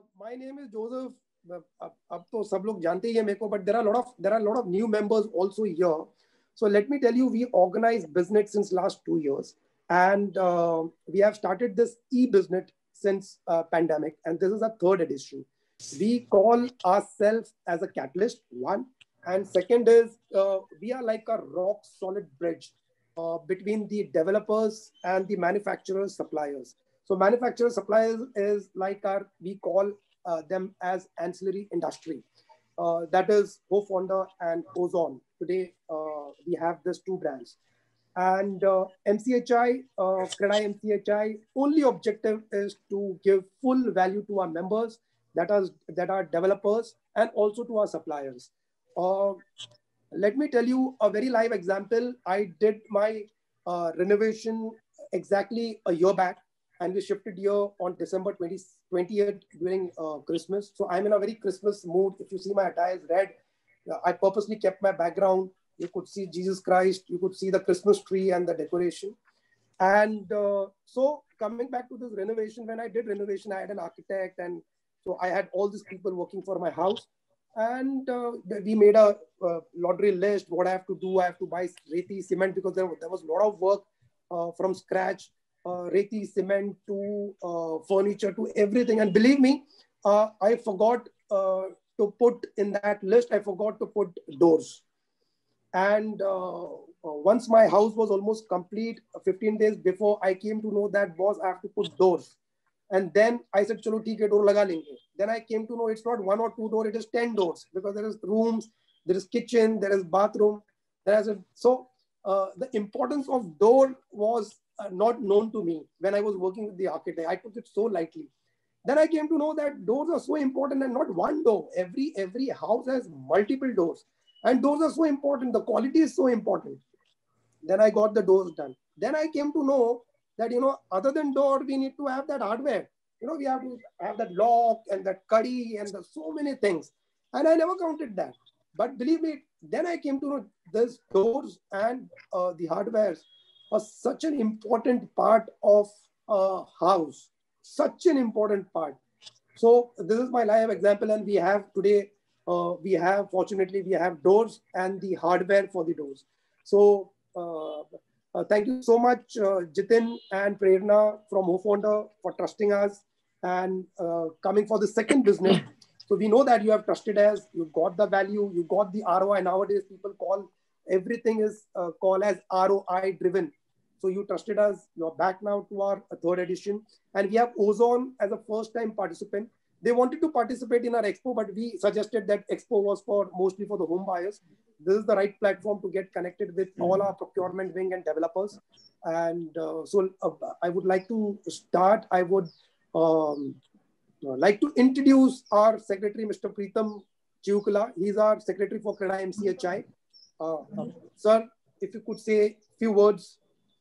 My name is Joseph. अब तो सब लोग जानते ही है मेरे को, but there are a lot of new members also here. So let me tell you, we organize business since last 2 years, and we have started this e-business since pandemic, and this is our third edition. We call ourselves as a catalyst, one, and second is we are like a rock solid bridge between the developers and the manufacturers suppliers. So manufacturer suppliers is like our, we call them as ancillary industry. That is Hof Honda and Ozone. Today we have these two brands. And MCHI, CREDAI MCHI, only objective is to give full value to our members, that are developers, and also to our suppliers. Uh, Let me tell you a very live example. I did my renovation exactly a year back, and we shifted here on December 20th during Christmas. So I'm in a very Christmas mood. If you see my attire is red, I purposely kept my background. You could see Jesus Christ, you could see the Christmas tree and the decoration. And so coming back to this renovation, when I did renovation, I had an architect, and so I had all these people working for my house, and we made a laundry list. What I have to do, I have to buy reti cement because there was a lot of work from scratch, reti cement to furniture to everything. And believe me, I forgot to put in that list. I forgot to put doors. And once my house was almost complete, 15 days before, I came to know that, boss, I have to put doors. And then I said, chalo, theek hai, door laga lenge. Then I came to know it's not one or two doors, it is 10 doors, because there is rooms, there is kitchen, there is bathroom. The importance of door was not known to me when I was working with the architect. I took it so lightly. Then I came to know that doors are so important, and not one door. Every house has multiple doors, and doors are so important. The quality is so important. Then I got the doors done. Then I came to know that, other than door, we need to have that hardware. We have to have that lock and that cuddy and so many things. And I never counted that. But believe me, then I came to know this doors and the hardwares are such an important part of a house. Such an important part. So this is my live example, and we have today, fortunately, we have doors and the hardware for the doors. So thank you so much, Jitin and Prerna from Hofonda, for trusting us and coming for the second business. So we know that you have trusted us, you got the value, you got the ROI. Nowadays, people call everything is called as ROI driven. So you trusted us. You're back now to our third edition, and we have Ozone as a first-time participant. They wanted to participate in our expo, but we suggested that expo was for mostly for the home buyers. This is the right platform to get connected with all our procurement wing and developers. And I would like to start. I would like to introduce our secretary, Mr. Preetham Chiukula. He's our secretary for CREDAI MCHI. Sir, if you could say a few words.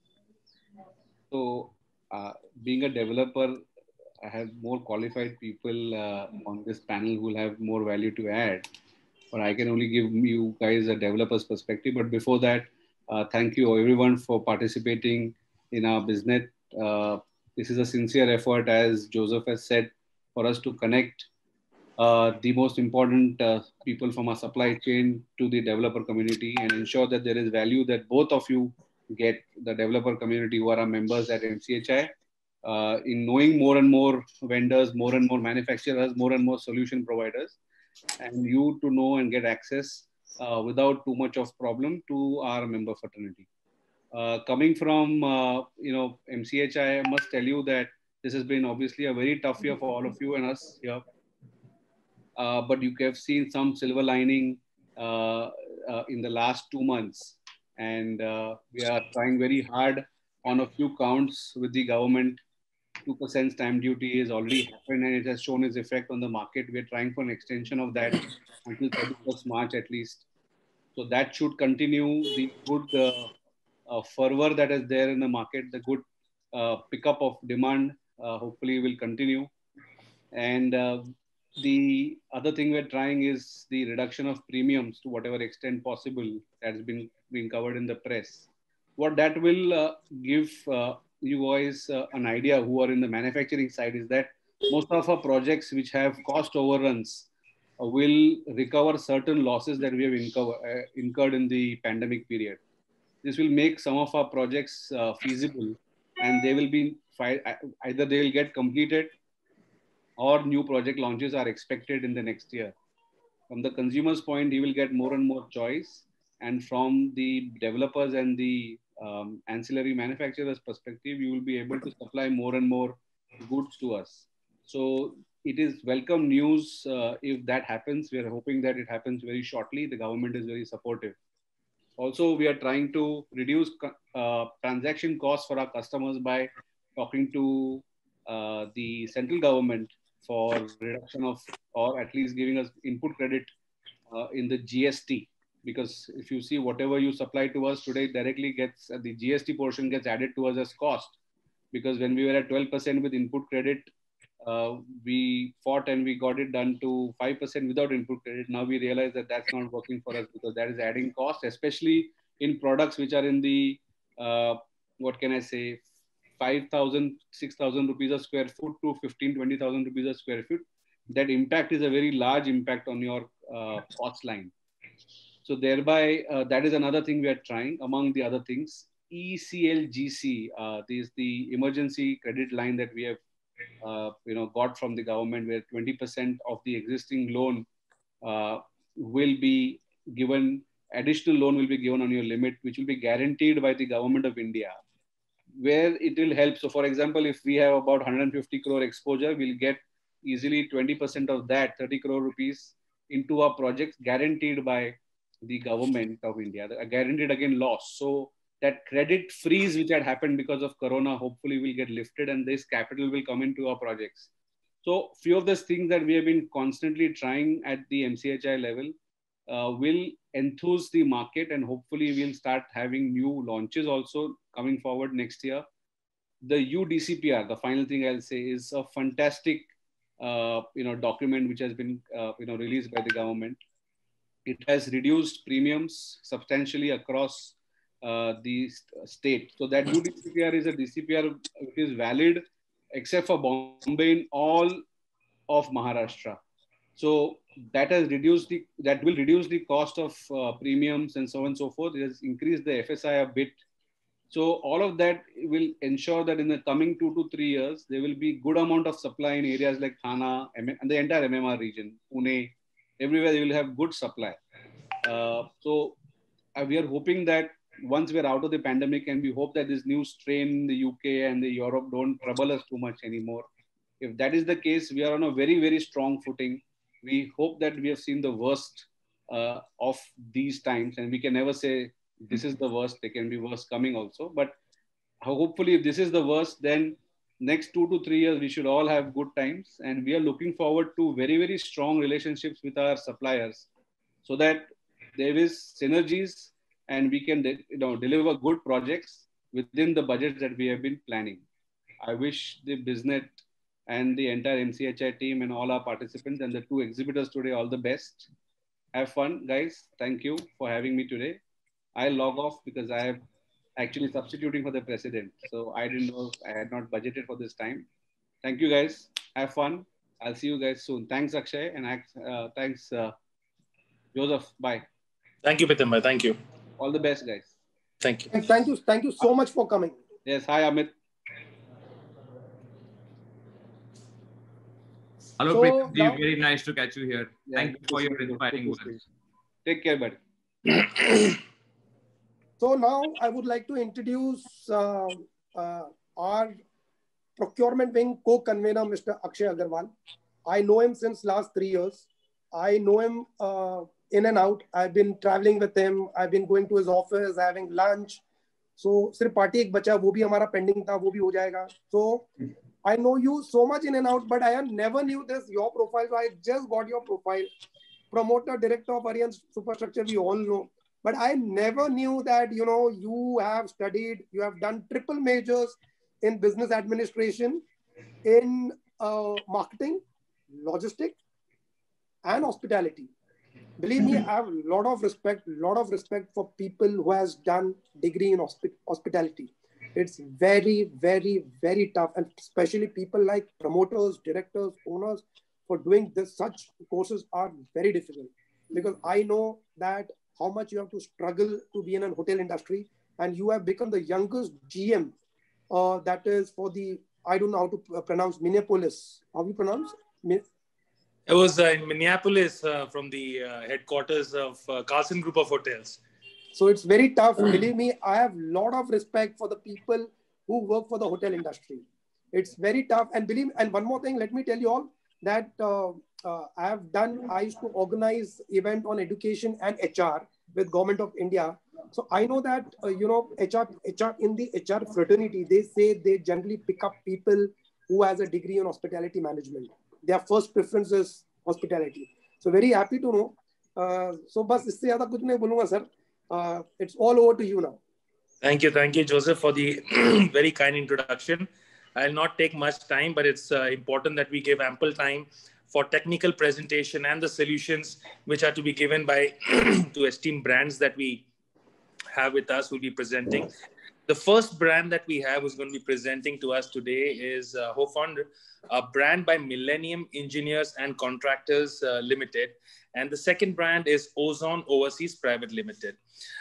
So, being a developer, I have more qualified people on this panel who will have more value to add. But I can only give you guys a developer's perspective. But before that, thank you everyone for participating in our business. This is a sincere effort, as Joseph has said, for us to connect the most important people from our supply chain to the developer community and ensure that there is value that both of you get, the developer community who are our members at MCHI, in knowing more and more vendors, more and more manufacturers, more and more solution providers, and you to know and get access without too much of problem to our member fraternity. Coming from MCHI, I must tell you that this has been obviously a very tough year for all of you and us here. But you have seen some silver lining in the last 2 months. And we are trying very hard on a few counts with the government. 2% stamp duty is already happened, and it has shown its effect on the market. We are trying for an extension of that until 31st March at least. So that should continue the good fervor that is there in the market, the good pickup of demand, hopefully will continue. And the other thing we're trying is the reduction of premiums to whatever extent possible that's been covered in the press. What that will give you guys an idea who are in the manufacturing side is that most of our projects which have cost overruns will recover certain losses that we have incurred in the pandemic period. This will make some of our projects feasible, and they will be either they will get completed or new project launches are expected in the next year. From the consumer's point, he will get more and more choice, and from the developers and the ancillary manufacturers perspective, you will be able to supply more and more goods to us. So it is welcome news if that happens. We are hoping that it happens very shortly. The government is very supportive. Also, we are trying to reduce transaction costs for our customers by talking to the central government for reduction of, or at least giving us input credit in the GST. Because if you see, whatever you supply to us today directly gets, the GST portion gets added to us as cost. Because when we were at 12% with input credit, we fought and we got it done to 5% without input credit. Now we realize that that's not working for us, because that is adding cost, especially in products which are in the, what can I say, 5,000, 6,000 rupees a square foot to 15, 20,000 rupees a square foot. That impact is a very large impact on your cost line. So thereby, that is another thing we are trying, among the other things. ECLGC, this is the emergency credit line that we have got from the government, where 20% of the existing loan will be given, additional loan will be given on your limit, which will be guaranteed by the government of India, where it will help. So for example, if we have about 150 crore exposure, we'll get easily 20% of that, 30 crore rupees into our projects, guaranteed by the government of India, guaranteed again loss. So that credit freeze which had happened because of Corona, hopefully will get lifted, and this capital will come into our projects. So few of those things that we have been constantly trying at the MCHI level will enthuse the market, and hopefully we'll start having new launches also coming forward next year. The UDCPR, the final thing I'll say, is a fantastic document which has been released by the government. It has reduced premiums substantially across the state. So that new DCPR is a DCPR which is valid except for Bombay in all of Maharashtra. So that has reduced that will reduce the cost of premiums and so on and so forth. It has increased the FSI a bit. So all of that will ensure that in the coming 2 to 3 years, there will be good amount of supply in areas like Thana and the entire MMR region, Pune, everywhere they will have good supply. So we are hoping that once we're out of the pandemic, and we hope that this new strain in the UK and the Europe don't trouble us too much anymore. If that is the case, we are on a very, very strong footing. We hope that we have seen the worst of these times, and we can never say this is the worst. There can be worse coming also. But hopefully, if this is the worst, then next 2 to 3 years, we should all have good times. And we are looking forward to very, very strong relationships with our suppliers, so that there is synergies and we can deliver good projects within the budgets that we have been planning. I wish the BizNet and the entire MCHI team and all our participants and the 2 exhibitors today all the best. Have fun, guys. Thank you for having me today. I'll log off because I am actually substituting for the president. So I didn't know, I had not budgeted for this time. Thank you, guys. Have fun. I'll see you guys soon. Thanks, Akshay. And thanks, Joseph. Bye. Thank you, Pitambar. Thank you. All the best, guys. Thank you. And thank you so much for coming. Yes. Hi, Amit. Hello, So Pritam ji. now- Very nice to catch you here. Yeah, Thank you for your inspiring words. Take care, buddy. So now I would like to introduce our procurement wing co-convener, Mr. Akshay Agarwal. I know him since last 3 years. I know him in and out. I've been traveling with him. I've been going to his office, having lunch. So सिर्फ party एक बचा, वो भी हमारा pending था, वो भी हो जाएगा. So I know you so much in and out, but I never knew your profile. So I just got your profile. Promoter, director of Aryan Superstructure, we all know. But I never knew that, you have studied, you have done triple majors in business administration, in marketing, logistics, and hospitality. Believe me, I have a lot of respect for people who has done degree in hospitality. It's very, very, very tough, and especially people like promoters, directors, owners for doing this. Such courses are very difficult because I know that how much you have to struggle to be in a hotel industry, and you have become the youngest GM. That is for the, I don't know how to pronounce Minneapolis. How you pronounce? It was in Minneapolis from the headquarters of Carlson Group of Hotels. So it's very tough. Believe me, I have a lot of respect for the people who work for the hotel industry. It's very tough. And believe me, and one more thing, let me tell you all that I used to organize event on education and HR with Government of India. So I know that, HR in the HR fraternity, they say they generally pick up people who has a degree in hospitality management. Their first preference is hospitality. So very happy to know. So बस इससे ज़्यादा कुछ नहीं बोलूँगा sir. It's all over to you now. Thank you, Joseph, for the very kind introduction. I'll not take much time, but it's important that we give ample time for technical presentation and the solutions which are to be given by to esteemed brands that we have with us, who will be presenting. The first brand that we have who's going to be presenting to us today is Hofund, a brand by Millennium Engineers and Contractors Limited. And the second brand is Ozone Overseas Private Limited.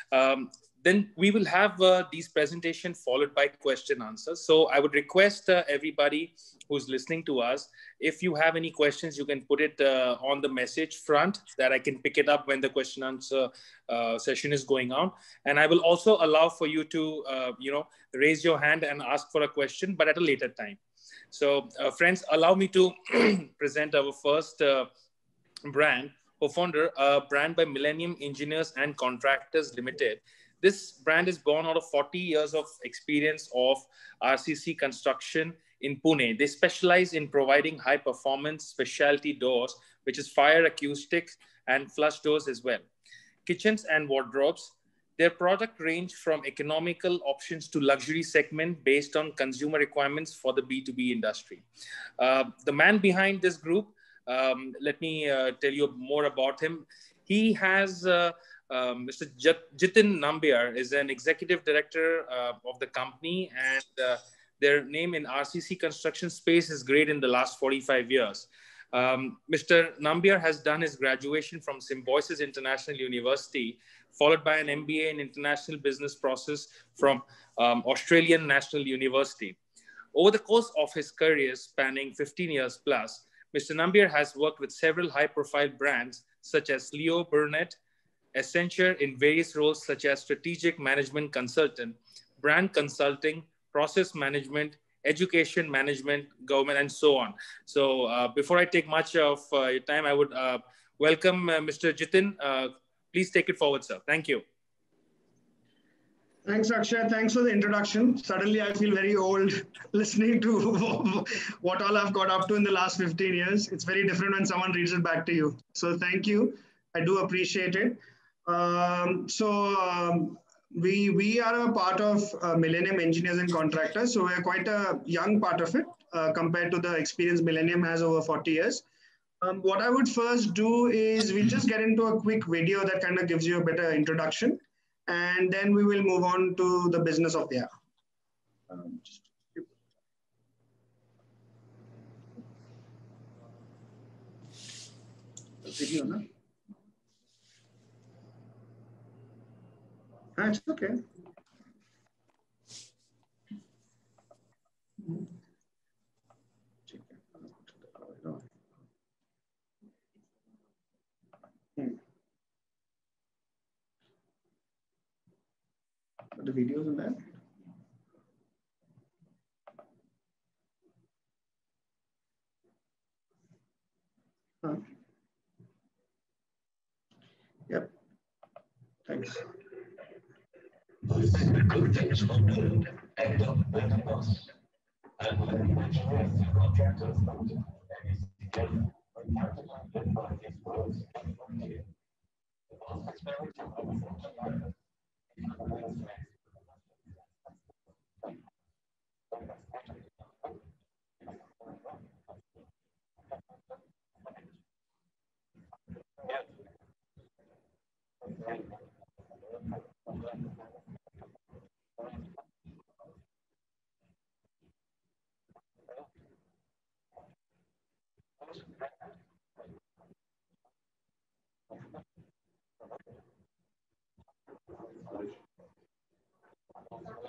Then we will have these presentation followed by question answers. So I would request everybody who's listening to us, if you have any questions, you can put it on the message front that I can pick it up when the question answer session is going on. And I will also allow for you to, raise your hand and ask for a question, but at a later time. So friends, allow me to present our first brand, Hofund, a brand by Millennium Engineers and Contractors Limited. This brand is born out of 40 years of experience of RCC construction in Pune. They specialize in providing high performance specialty doors, which is fire acoustics and flush doors as well. Kitchens and wardrobes. Their product range from economical options to luxury segment based on consumer requirements for the B2B industry. The man behind this group, let me tell you more about him. He has Mr. Jitin Nambiar is an executive director of the company, and their name in RCC construction space is great in the last 45 years. Mr. Nambiar has done his graduation from Symbiosis International University, followed by an MBA in International Business Process from Australian National University. Over the course of his career spanning 15 years plus, Mr. Nambiar has worked with several high-profile brands such as Leo Burnett, Accenture in various roles such as strategic management consultant, brand consulting, process management, education management, government, and so on. So before I take much of your time, I would welcome Mr. Jitin. Please take it forward, sir. Thank you. Thanks, Akshay. Thanks for the introduction. Suddenly, I feel very old listening to what all I've got up to in the last 15 years. It's very different when someone reads it back to you. So thank you. I do appreciate it. We are a part of Millennium Engineers and Contractors. So we're quite a young part of it compared to the experience Millennium has over 40 years. What I would first do is we'll just get into a quick video that kind of gives you a better introduction. And then we will move on to the business of the app. Video, no? It's okay. Are the videos in there? Huh. Yep. Thanks. Good things for good and don't matter most. And when you engineers and contractors come together,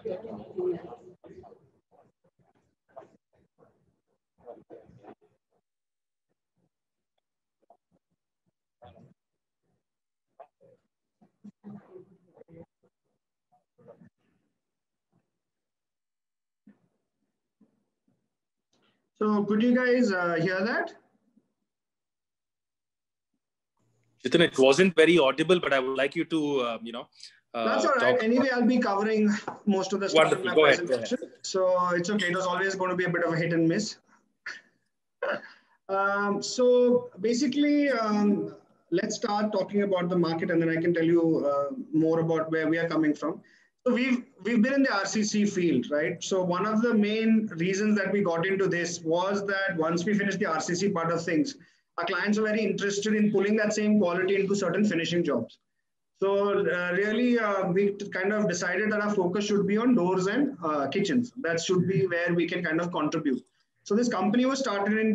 So could you guys hear that? Jitin, it wasn't very audible, but I would like you to, That's all right. Anyway, I'll be covering most of the stuff in my presentation. So it's okay. It was always going to be a bit of a hit and miss. So basically, let's start talking about the market, and then I can tell you more about where we are coming from. So we've been in the RCC field, right? So one of the main reasons that we got into this was that once we finished the RCC part of things, our clients are very interested in pulling that same quality into certain finishing jobs. So really, we kind of decided that our focus should be on doors and kitchens. That should be where we can kind of contribute. So this company was started in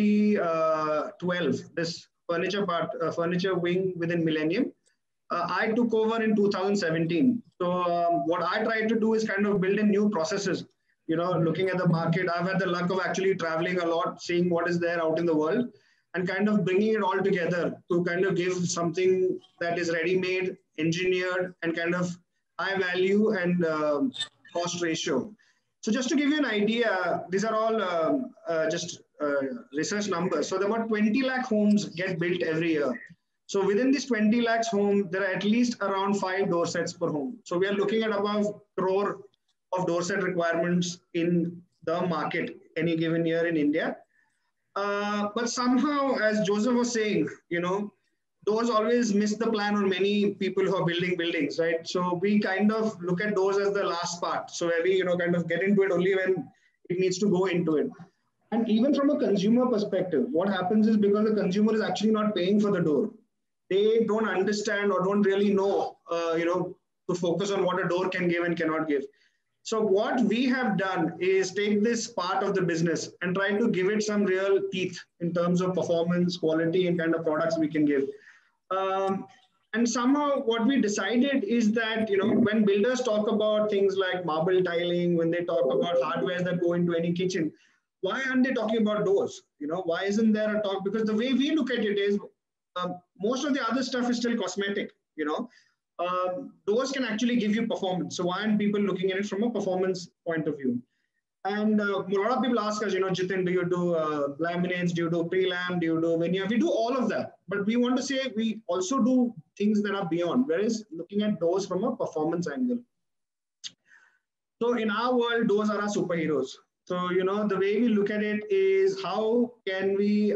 2012, this furniture wing within Millennium. I took over in 2017. So what I tried to do is kind of build in new processes, looking at the market. I've had the luck of actually traveling a lot, seeing what is there out in the world, and kind of bringing it all together to kind of give something that is ready-made, engineered, and kind of high value and cost ratio. So just to give you an idea, these are all just research numbers. So about 20 lakh homes get built every year. So within this 20 lakhs home, there are at least around 5 door sets per home. So we are looking at above crore of door set requirements in the market any given year in India. But somehow, as Joseph was saying, doors always miss the plan on many people who are building buildings, right? So we kind of look at doors as the last part. So where we, kind of get into it only when it needs to go into it. And even from a consumer perspective, what happens is because the consumer is actually not paying for the door, they don't understand or don't really know, to focus on what a door can give and cannot give. So what we have done is take this part of the business and try to give it some real teeth in terms of performance, quality, and kind of products we can give. And somehow what we decided is that, when builders talk about things like marble tiling, when they talk about hardware that go into any kitchen, why aren't they talking about doors? Why isn't there a talk? Because the way we look at it is most of the other stuff is still cosmetic, doors can actually give you performance. So why aren't people looking at it from a performance point of view? And a lot of people ask us, Jitin, do you do laminates? Do you do pre-lam? Do you do veneer? We do all of that. But we want to say we also do things that are beyond, whereas looking at doors from a performance angle. So in our world, doors are our superheroes. So, the way we look at it is how can we,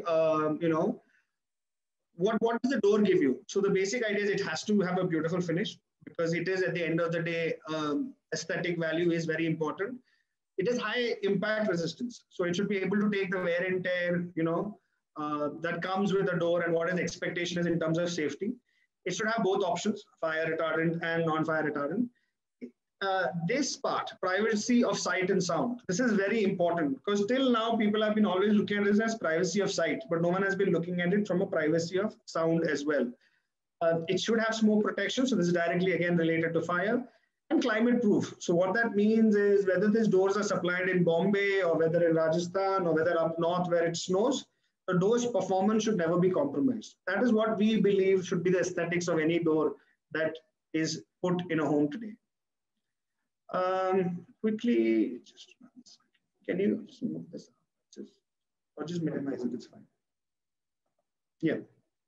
what does the door give you? So the basic idea is it has to have a beautiful finish because it is at the end of the day, aesthetic value is very important. It is high impact resistance. So it should be able to take the wear and tear, that comes with the door and what an expectation is in terms of safety. It should have both options, fire retardant and non-fire retardant. This part, privacy of sight and sound, this is very important because till now people have been always looking at this as privacy of sight, but no one has been looking at it from a privacy of sound as well. It should have smoke protection. So this is directly again related to fire and climate proof. So what that means is whether these doors are supplied in Bombay or whether in Rajasthan or whether up north where it snows, the door's performance should never be compromised. That is what we believe should be the aesthetics of any door that is put in a home today. Quickly, can you just move this up? Or just minimize it, it's fine. Yeah.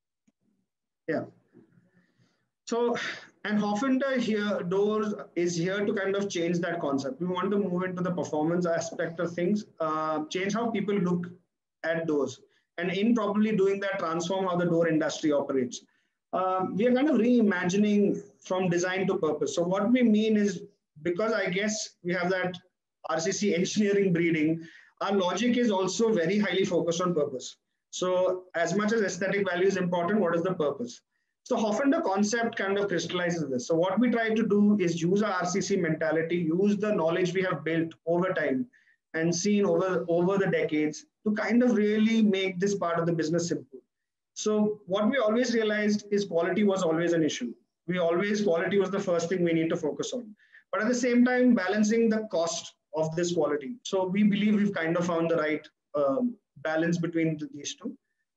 So, and Hoffinder here, doors is here to kind of change that concept. We want to move into the performance aspect of things, change how people look at doors. And in probably doing that, transform how the door industry operates. We are kind of reimagining from design to purpose. So what we mean is, because I guess we have that RCC engineering breeding, our logic is also very highly focused on purpose. So as much as aesthetic value is important, what is the purpose? So Hoffinder concept kind of crystallizes this. So what we try to do is use our RCC mentality, use the knowledge we have built over time and seen over the decades to kind of really make this part of the business simple. So what we always realized is quality was always an issue. Quality was the first thing we need to focus on. but at the same time, balancing the cost of this quality. So we believe we've kind of found the right balance between these two.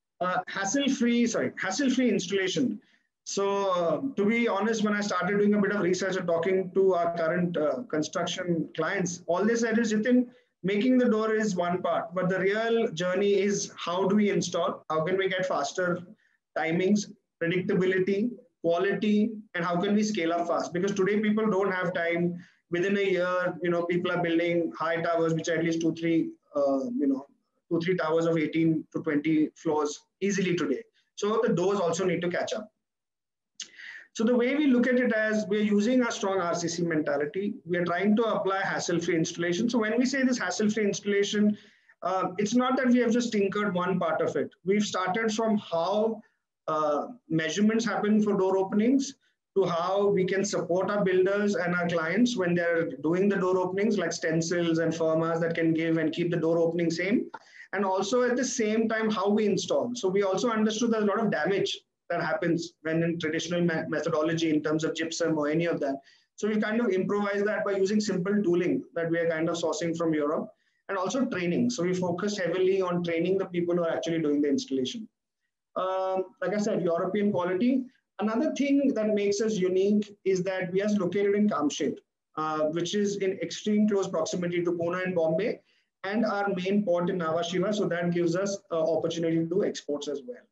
Hassle-free installation. So to be honest, when I started doing a bit of research and talking to our current construction clients, all they said is, Jitin, making the door is one part, but the real journey is how do we install? How can we get faster timings, predictability, quality, and how can we scale up fast? Because today people don't have time. Within a year, people are building high towers, which are at least 2-3 towers of 18 to 20 floors easily today. So the doors also need to catch up. So the way we look at it as we're using our strong RCC mentality, we are trying to apply hassle-free installation. So when we say this hassle-free installation, it's not that we have just tinkered one part of it. We've started from how measurements happen for door openings to how we can support our builders and our clients when they're doing the door openings, like stencils and firmas that can give and keep the door opening same. And also at the same time, how we install. So we also understood there's a lot of damage that happens when in traditional methodology in terms of gypsum or any of that. So we kind of improvise that by using simple tooling that we are kind of sourcing from Europe, and also training. So we focus heavily on training the people who are actually doing the installation. Like I said, European quality. Another thing that makes us unique is that we are located in Kamshet, which is in extreme close proximity to Pune and Bombay, and our main port in Nhava Sheva. So that gives us opportunity to do exports as well.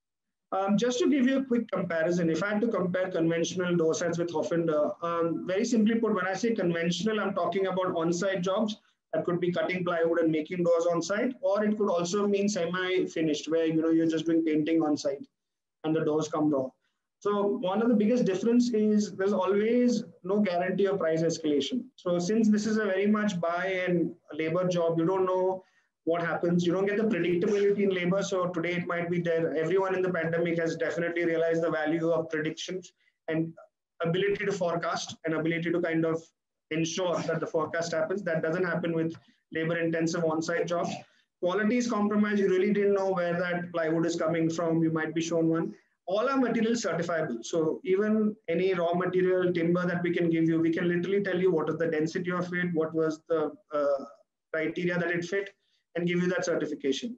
Just to give you a quick comparison, if I had to compare conventional door sets with Hoffinder, very simply put, when I say conventional, I'm talking about on-site jobs. That could be cutting plywood and making doors on-site, or it could also mean semi-finished, where you're just doing painting on-site and the doors come raw. So one of the biggest difference is there's always no guarantee of price escalation. So since this is a very much buy and labor job, you don't know what happens. You don't get the predictability in labor. So today it might be there. Everyone in the pandemic has definitely realized the value of predictions and ability to forecast and ability to kind of ensure that the forecast happens. That doesn't happen with labor intensive on-site jobs. Quality is compromised. You really didn't know where that plywood is coming from. You might be shown one. All our material is certifiable. So even any raw material timber that we can give you, we can literally tell you what is the density of it, what was the criteria that it fit, and give you that certification.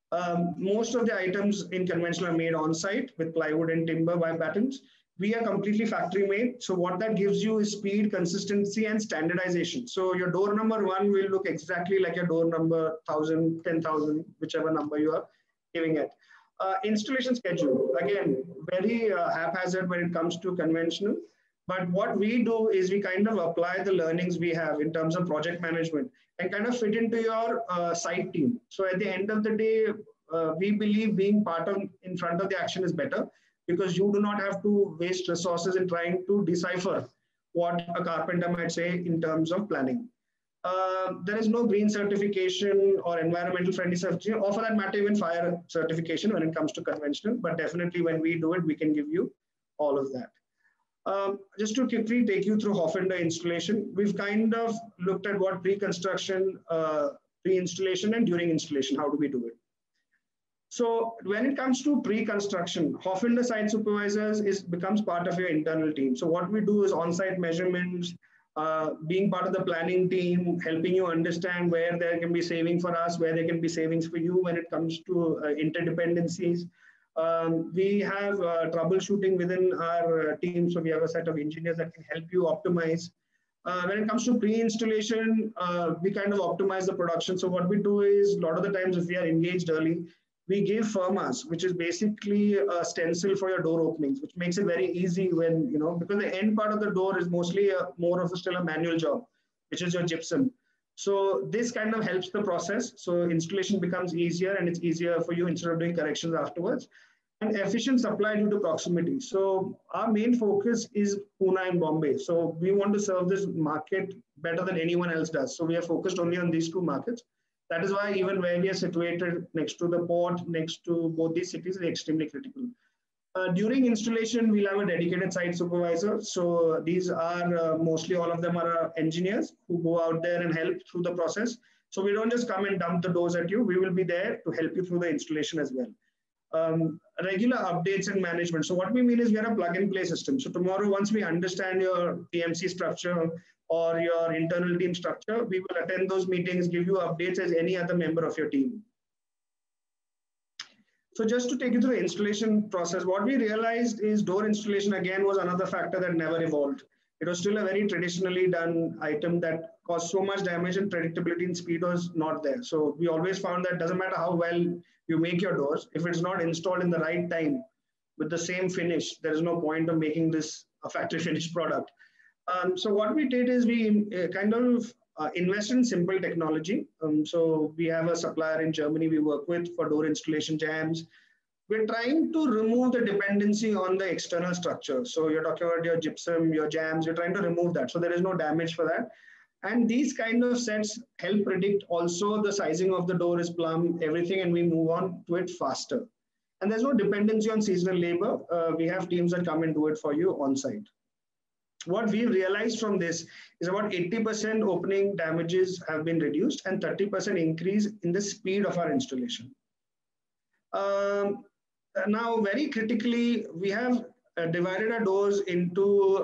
Most of the items in conventional are made on site with plywood and timber by patents. We are completely factory made. So what that gives you is speed, consistency, and standardization. So your door number 1 will look exactly like your door number 1,000, 10,000, whichever number you are giving it. Installation schedule, again, very haphazard when it comes to conventional. But what we do is we kind of apply the learnings we have in terms of project management and kind of fit into your site team. So at the end of the day, we believe being part of in front of the action is better, because you do not have to waste resources in trying to decipher what a carpenter might say in terms of planning. There is no green certification or environmental friendly certification, or for that matter, even fire certification when it comes to conventional. But definitely when we do it, we can give you all of that. Just to quickly take you through Hoffinder installation, we've kind of looked at what pre-construction, pre-installation, and during installation, how do we do it? So when it comes to pre-construction, Hoffinder site supervisors becomes part of your internal team. So what we do is on-site measurements, being part of the planning team, helping you understand where there can be saving for us, where there can be savings for you when it comes to interdependencies. We have troubleshooting within our team. So we have a set of engineers that can help you optimize. When it comes to pre-installation, we kind of optimize the production. So what we do is, a lot of the times if we are engaged early, we give firmas, which is basically a stencil for your door openings, which makes it very easy when, because the end part of the door is mostly more of still a manual job, which is your gypsum. So this kind of helps the process. So installation becomes easier, and it's easier for you instead of doing corrections afterwards. And efficient supply due to proximity. So our main focus is Pune and Bombay. So we want to serve this market better than anyone else does. So we are focused only on these two markets. That is why even where we are situated next to the port, next to both these cities, is extremely critical. During installation, we'll have a dedicated site supervisor. So these are mostly all of them are engineers who go out there and help through the process. So we don't just come and dump the doors at you. We will be there to help you through the installation as well. Regular updates and management. So what we mean is we are a plug and play system. So tomorrow, once we understand your PMC structure, or your internal team structure, we will attend those meetings, give you updates as any other member of your team. So just to take you through the installation process, what we realized is door installation again was another factor that never evolved. It was still a very traditionally done item that caused so much damage, and predictability and speed was not there. So we always found that doesn't matter how well you make your doors, if it's not installed in the right time with the same finish, there is no point of making this a factory finished product. So what we did is we kind of invest in simple technology. So we have a supplier in Germany we work with for door installation jams. We're trying to remove the dependency on the external structure. So you're talking about your gypsum, your jams, you're trying to remove that. So there is no damage for that. And these kind of sets help predict also the sizing of the door is plumb, everything, and we move on to it faster. And there's no dependency on seasonal labor. We have teams that come and do it for you on site. What we've realized from this is about 80% opening damages have been reduced and 30% increase in the speed of our installation. Now, very critically, we have divided our doors into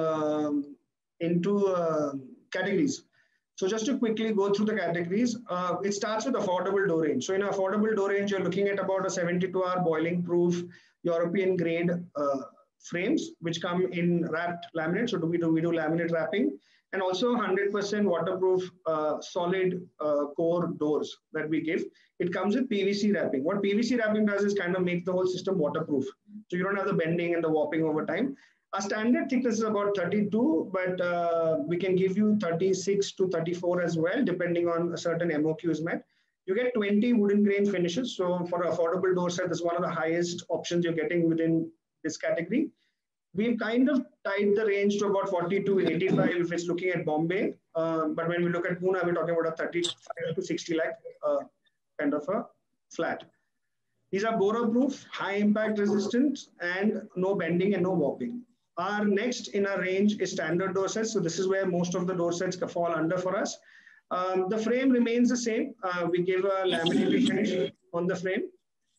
categories. So just to quickly go through the categories, it starts with affordable door range. So in affordable door range, you're looking at about a 72-hour boiling proof European grade frames, which come in wrapped laminate. So we do laminate wrapping, and also 100% waterproof solid core doors that we give. It comes with PVC wrapping. What PVC wrapping does is kind of make the whole system waterproof. So you don't have the bending and the warping over time. Our standard thickness is about 32, but we can give you 36 to 34 as well, depending on a certain MOQ is met. You get 20 wooden grain finishes. So for an affordable door set, this is one of the highest options you're getting within this category. We've kind of tied the range to about 40 to 85 if it's looking at Bombay. But when we look at Pune, we're talking about a 35 to 60 lakh kind of a flat. These are borough-proof, high impact resistant, and no bending and no warping. Our next in our range is standard door sets. So this is where most of the door sets fall under for us. The frame remains the same. We give a laminated finish on the frame.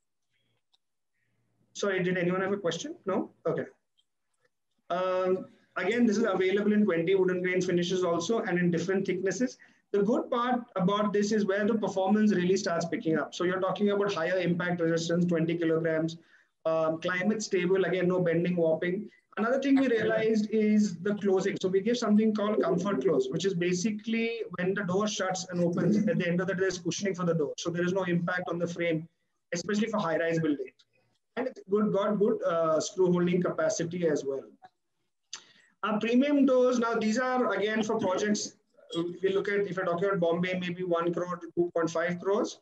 Sorry, did anyone have a question? No? Okay. Again, this is available in 20 wooden grain finishes also and in different thicknesses. The good part about this is where the performance really starts picking up. So you're talking about higher impact resistance, 20 kilograms, climate stable, again, no bending, warping. Another thing we realized is the closing. So we give something called comfort close, which is basically when the door shuts and opens, at the end of the day, there's cushioning for the door. So there is no impact on the frame, especially for high-rise buildings. And it's got good screw holding capacity as well. Our premium doors, now these are again for projects. We look at, if you're talking about Bombay, maybe 1 crore to 2.5 crores.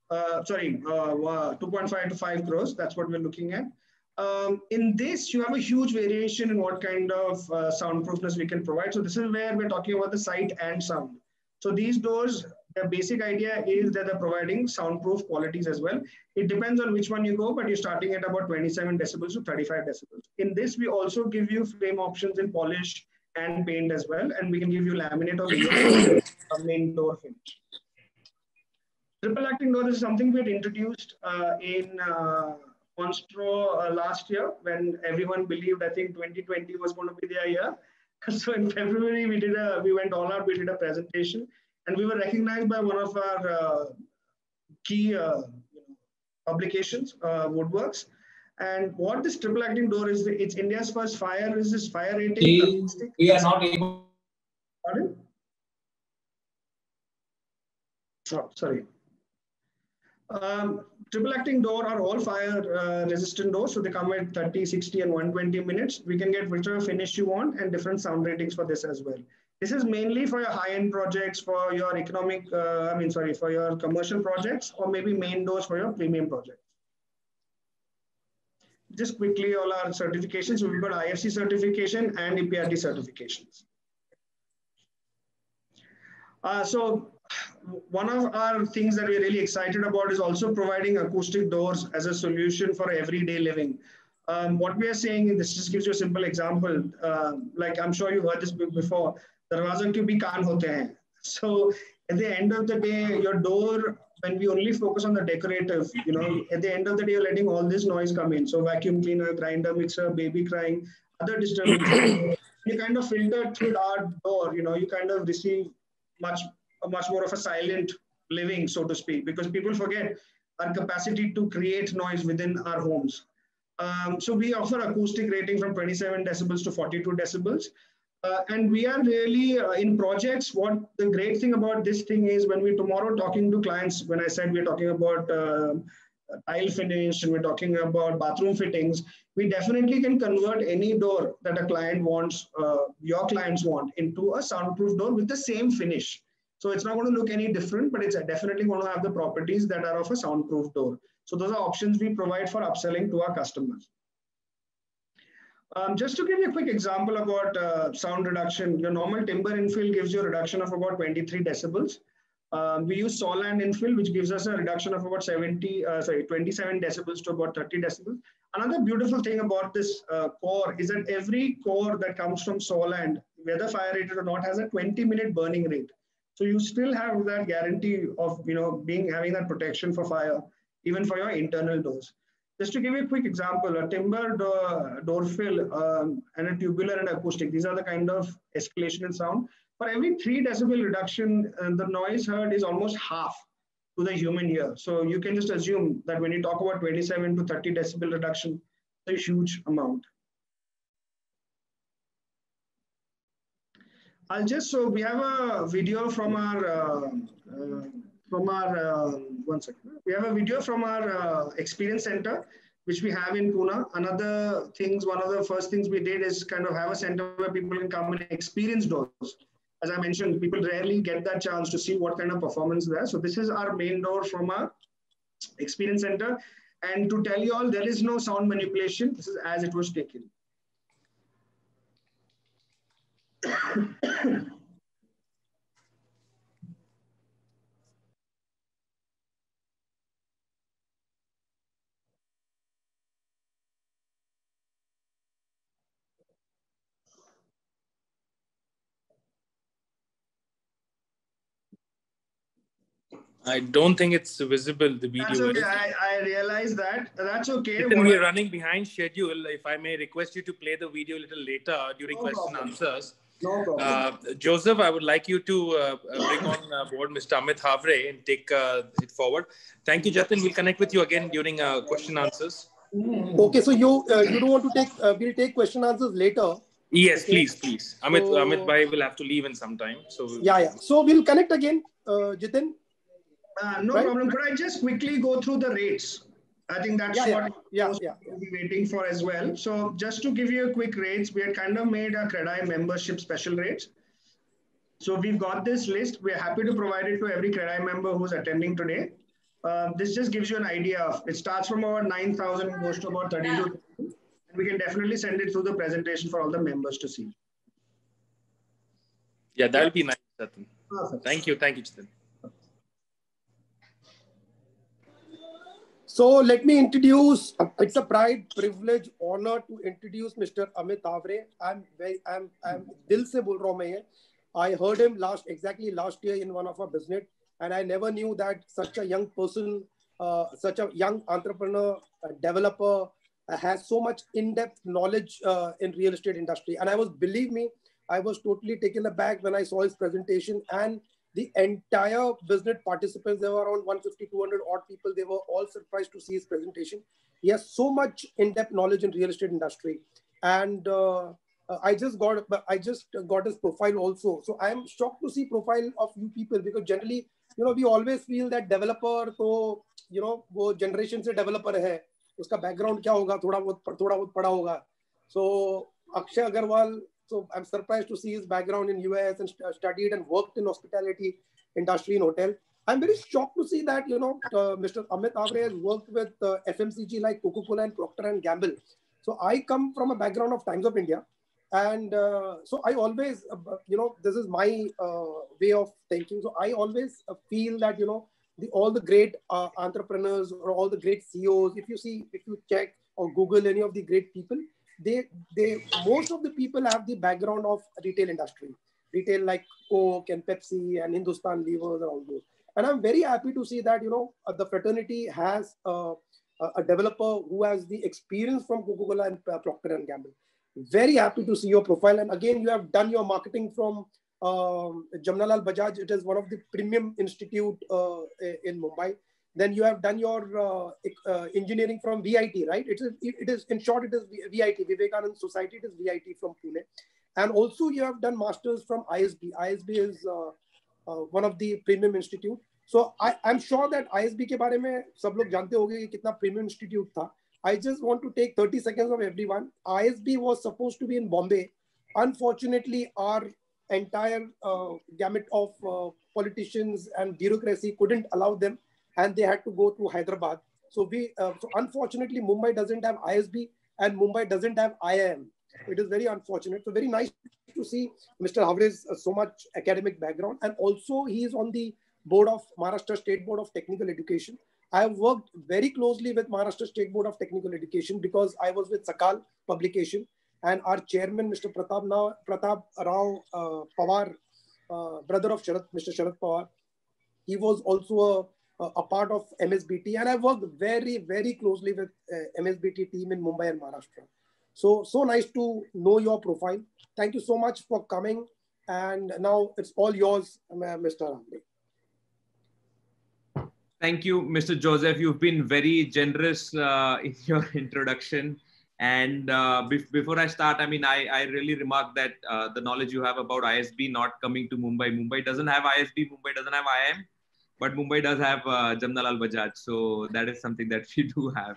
2.5 to 5 crores. That's what we're looking at. In this, you have a huge variation in what kind of soundproofness we can provide. So this is where we're talking about the sight and sound. So these doors, the basic idea is that they're providing soundproof qualities as well. It depends on which one you go, but you're starting at about 27 decibels to 35 decibels. In this, we also give you frame options in polish and paint as well. And we can give you laminate or main door finish. Triple acting door is something we had introduced in Monstro last year when everyone believed, I think 2020 was going to be their year. So in February, we went all out, we did a presentation, and we were recognized by one of our key publications, Woodworks. And what this triple acting door is, it's India's first fire rating. We are not able. Pardon? Oh, sorry. Triple acting door are all fire resistant doors. So they come at 30, 60 and 120 minutes. We can get whichever finish you want and different sound ratings for this as well. This is mainly for your high-end projects, for your economic, for your commercial projects, or maybe main doors for your premium projects. Just quickly, all our certifications. So we've got IFC certification and EPRT certifications. So one of our things that we're really excited about is also providing acoustic doors as a solution for everyday living. What we are saying, and this just gives you a simple example, like I'm sure you've heard this before, darwaza kyun bhi kaan hote hain. So at the end of the day, your door, when we only focus on the decorative, at the end of the day, you're letting all this noise come in. So vacuum cleaner, grinder, mixer, baby crying, other disturbances. you kind of filter through our door, you kind of receive much more of a silent living, so to speak, because people forget our capacity to create noise within our homes. So we offer acoustic rating from 27 decibels to 42 decibels. And we are really in projects. What the great thing about this thing is, when we tomorrow talking to clients, when I said we're talking about tile finish and we're talking about bathroom fittings, we definitely can convert any door that a client wants, your clients want, into a soundproof door with the same finish. So it's not going to look any different, but it's definitely going to have the properties that are of a soundproof door. So those are options we provide for upselling to our customers. Just to give you a quick example about sound reduction, your normal timber infill gives you a reduction of about 23 decibels. We use Sawland infill, which gives us a reduction of about 27 decibels to about 30 decibels. Another beautiful thing about this core is that every core that comes from Sawland, whether fire rated or not, has a 20-minute burning rate. So you still have that guarantee of having that protection for fire, even for your internal doors. Just to give you a quick example, a timber door fill and a tubular and acoustic, these are the kind of escalation in sound. For every 3 decibel reduction, the noise heard is almost half to the human ear. So you can just assume that when you talk about 27 to 30 decibel reduction, it's a huge amount. So we have a video from our, one second. We have a video from our experience center, which we have in Pune. One of the first things we did is kind of have a center where people can come and experience doors. As I mentioned, people rarely get that chance to see what kind of performance there. So this is our main door from our experience center. And to tell you all, there is no sound manipulation. This is as it was taken. I don't think it's visible, the video. That's okay. I realize that. That's okay. We're running behind schedule. If I may request you to play the video a little later during question and answers. No problem. Joseph, I would like you to bring on board Mr. Amit Havre and take it forward. Thank you, Jatin. We'll connect with you again during question answers. Okay, so you don't want to take, we'll take question answers later. Yes, okay. Please. Amit Bhai will have to leave in some time. So yeah. So we'll connect again, Jitin. No problem. Could I just quickly go through the rates? I think that's what we'll be waiting for as well. So just to give you a quick rates, we had kind of made a CREDAI membership special rates. So we've got this list. We're happy to provide it to every CREDAI member who's attending today. This just gives you an idea of, it starts from about 9,000 and goes to about 32,000. And we can definitely send it through the presentation for all the members to see. Yeah, that'll be nice, Jatin. Perfect. Thank you, Jatin. So let me introduce, it's a pride, privilege, honor to introduce Mr. Amit Havre. I'm dil se bol raha hu main. I heard him exactly last year in one of our business, and I never knew that such a young person, such a young entrepreneur, developer, has so much in-depth knowledge in real estate industry. And believe me, I was totally taken aback when I saw his presentation, and the entire business participants, there were around 150, 200 odd people. They were all surprised to see his presentation. He has so much in-depth knowledge in real estate industry. And I just got his profile also. So I am shocked to see profile of you people, because generally, we always feel that developer, so, वो generation से developer है, उसका background क्या होगा, थोड़ा बहुत पढ़ा होगा. So Akshay Agarwal, so I'm surprised to see his background in US and studied and worked in hospitality industry in hotel. I'm very shocked to see that, Mr. Amit Havre has worked with FMCG like Coca-Cola and Procter & Gamble. So I come from a background of Times of India. And so I always, this is my way of thinking. So I always feel that, all the great entrepreneurs or all the great CEOs, if you check or Google any of the great people, most of the people have the background of retail industry, retail like Coke and Pepsi and Hindustan Levers and all those. And I'm very happy to see that, the fraternity has a developer who has the experience from Coca-Cola and Procter & Gamble. Very happy to see your profile. And again, you have done your marketing from Jamnalal Bajaj. It is one of the premium institute in Mumbai. Then you have done your engineering from VIT, right? It is in short, it is VIT, Vivekanand Society. It is VIT from Pune. And also you have done masters from ISB. ISB is one of the premium institute. So I'm sure that ISB के बारे में सब लोग जानते होंगे कि कितना premium institute था. I just want to take 30 seconds of everyone. ISB was supposed to be in Bombay. Unfortunately, our entire gamut of politicians and bureaucracy couldn't allow them, and they had to go to Hyderabad. So so unfortunately, Mumbai doesn't have ISB and Mumbai doesn't have IIM. It is very unfortunate. So very nice to see Mr. Havre's so much academic background, and also he is on the board of Maharashtra State Board of Technical Education. I have worked very closely with Maharashtra State Board of Technical Education because I was with Sakal publication, and our chairman, Mr. Pratap Rao Pawar, brother of Mr. Sharad Pawar, he was also a part of MSBT, and I worked very, very closely with MSBT team in Mumbai and Maharashtra. So nice to know your profile. Thank you so much for coming, and now it's all yours, Mr. Ramde. Thank you, Mr. Joseph. You've been very generous in your introduction. And before I start, I mean, I really remark that the knowledge you have about ISB not coming to Mumbai. Mumbai doesn't have ISB, Mumbai doesn't have IIM, but Mumbai does have Jamnalal Bajaj. So that is something that we do have.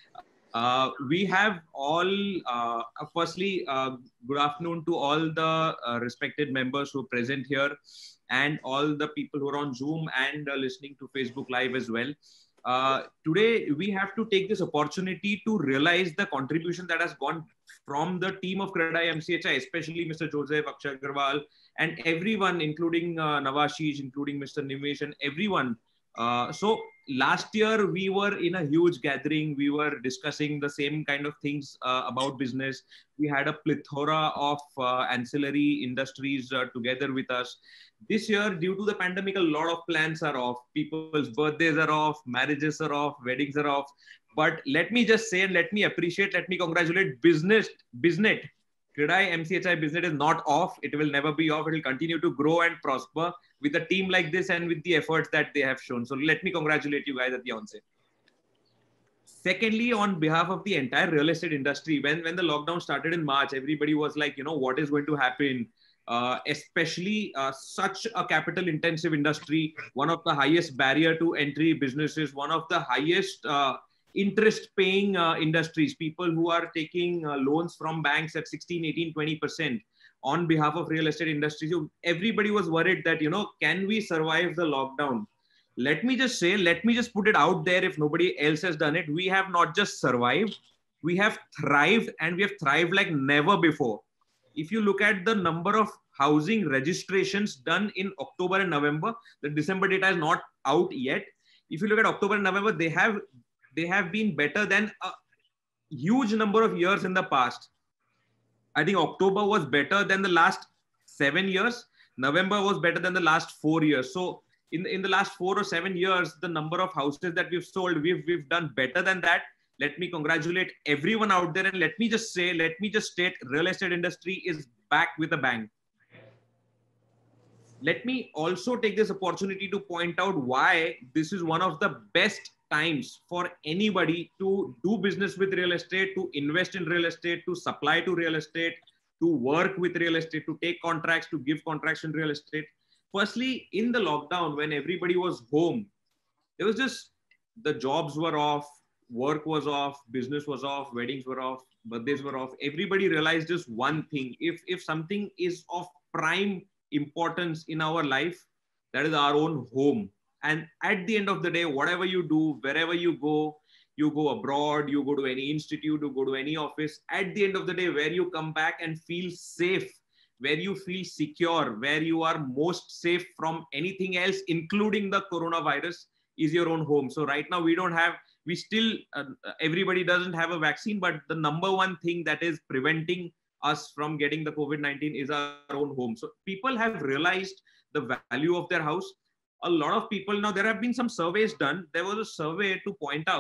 We have all, firstly, good afternoon to all the respected members who are present here, and all the people who are on Zoom and listening to Facebook Live as well. Today, we have to take this opportunity to realize the contribution that has gone from the team of CREDAI MCHI, especially Mr. Joseph, Akshay Agarwal, and everyone, including Nawashish, including Mr. Nimesh, and everyone. So last year, we were in a huge gathering. We were discussing the same kind of things about business. We had a plethora of ancillary industries together with us. This year, due to the pandemic, a lot of plans are off. People's birthdays are off, marriages are off, weddings are off. But let me just say, and let me appreciate, let me congratulate BizNet. CREDAI MCHI BizNet is not off. It will never be off. It will continue to grow and prosper with a team like this and with the efforts that they have shown. So let me congratulate you guys at the onset. Secondly, on behalf of the entire real estate industry, when the lockdown started in March, everybody was like, what is going to happen? Especially such a capital intensive industry, one of the highest barrier to entry businesses, one of the highest interest paying industries, people who are taking loans from banks at 16, 18, 20% on behalf of real estate industry. So everybody was worried that, can we survive the lockdown? Let me just say, let me just put it out there if nobody else has done it. We have not just survived, we have thrived, and we have thrived like never before. If you look at the number of housing registrations done in October and November, the December data is not out yet. If you look at October and November, they have been better than a huge number of years in the past. I think October was better than the last 7 years. November was better than the last 4 years. So in the last 4 or 7 years, the number of houses that we've sold, we've done better than that. Let me congratulate everyone out there, and let me just state, real estate industry is back with a bang. Let me also take this opportunity to point out why this is one of the best times for anybody to do business with real estate, to invest in real estate, to supply to real estate, to work with real estate, to take contracts, to give contracts in real estate. Firstly, in the lockdown, when everybody was home, there was just, the jobs were off, work was off, business was off, weddings were off, birthdays were off. Everybody realized just one thing: if something is of prime importance in our life, that is our own home. And at the end of the day, whatever you do, wherever you go abroad, you go to any institute, you go to any office, at the end of the day, where you come back and feel safe, where you feel secure, where you are most safe from anything else, including the coronavirus, is your own home. So right now we still, everybody doesn't have a vaccine, but the number one thing that is preventing us from getting the COVID-19 is our own home. So people have realized the value of their house. A lot of people, now there have been some surveys done. There was a survey to point out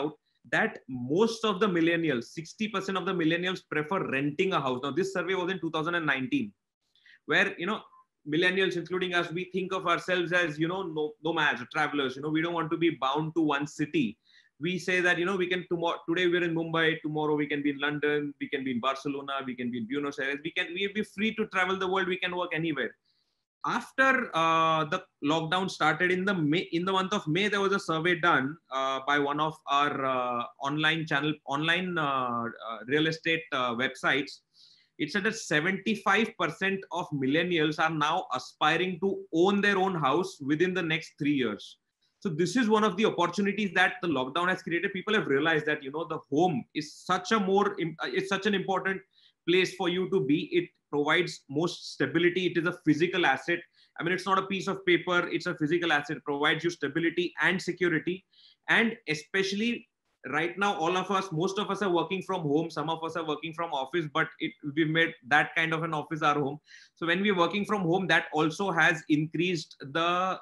that most of the millennials, 60% of the millennials prefer renting a house. Now, this survey was in 2019, where, millennials, including us, we think of ourselves as, nomads or travelers. We don't want to be bound to one city. We say that, we can today we're in Mumbai, tomorrow we can be in London, we can be in Barcelona, we can be in Buenos Aires, we'll be free to travel the world, we can work anywhere. After the lockdown started in the month of May, there was a survey done by one of our online real estate websites. It said that 75% of millennials are now aspiring to own their own house within the next 3 years. So this is one of the opportunities that the lockdown has created. People have realized that, the home is such an important place for you to be. It provides most stability. It is a physical asset. I mean, it's not a piece of paper. It's a physical asset. It provides you stability and security. And especially right now, most of us are working from home. Some of us are working from office, but we made that kind of an office our home. So when we're working from home, that also has increased the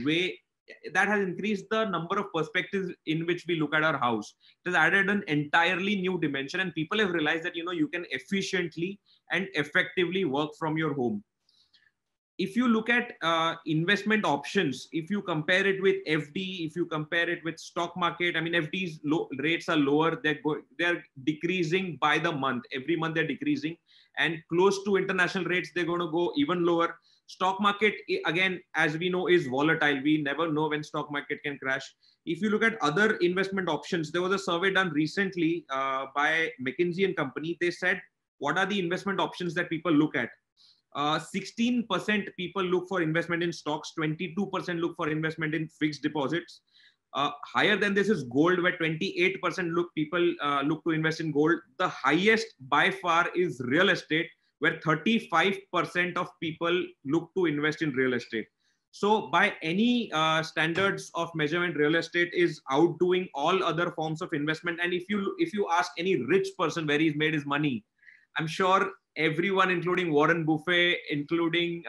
number of perspectives in which we look at our house. It has added an entirely new dimension, and people have realized that, you can efficiently and effectively work from your home. If you look at investment options, if you compare it with FD, if you compare it with stock market, I mean, FD's rates are lower. They're decreasing by the month. Every month they're decreasing, and close to international rates, they're going to go even lower. Stock market, again, as we know, is volatile. We never know when stock market can crash. If you look at other investment options, there was a survey done recently by McKinsey & Company. They said, what are the investment options that people look at? 16% people look for investment in stocks, 22% look for investment in fixed deposits. Higher than this is gold, where 28% people look to invest in gold. The highest by far is real estate, where 35% of people look to invest in real estate. So by any standards of measurement, real estate is outdoing all other forms of investment. And if you ask any rich person where he's made his money, I'm sure everyone, including Warren Buffett, including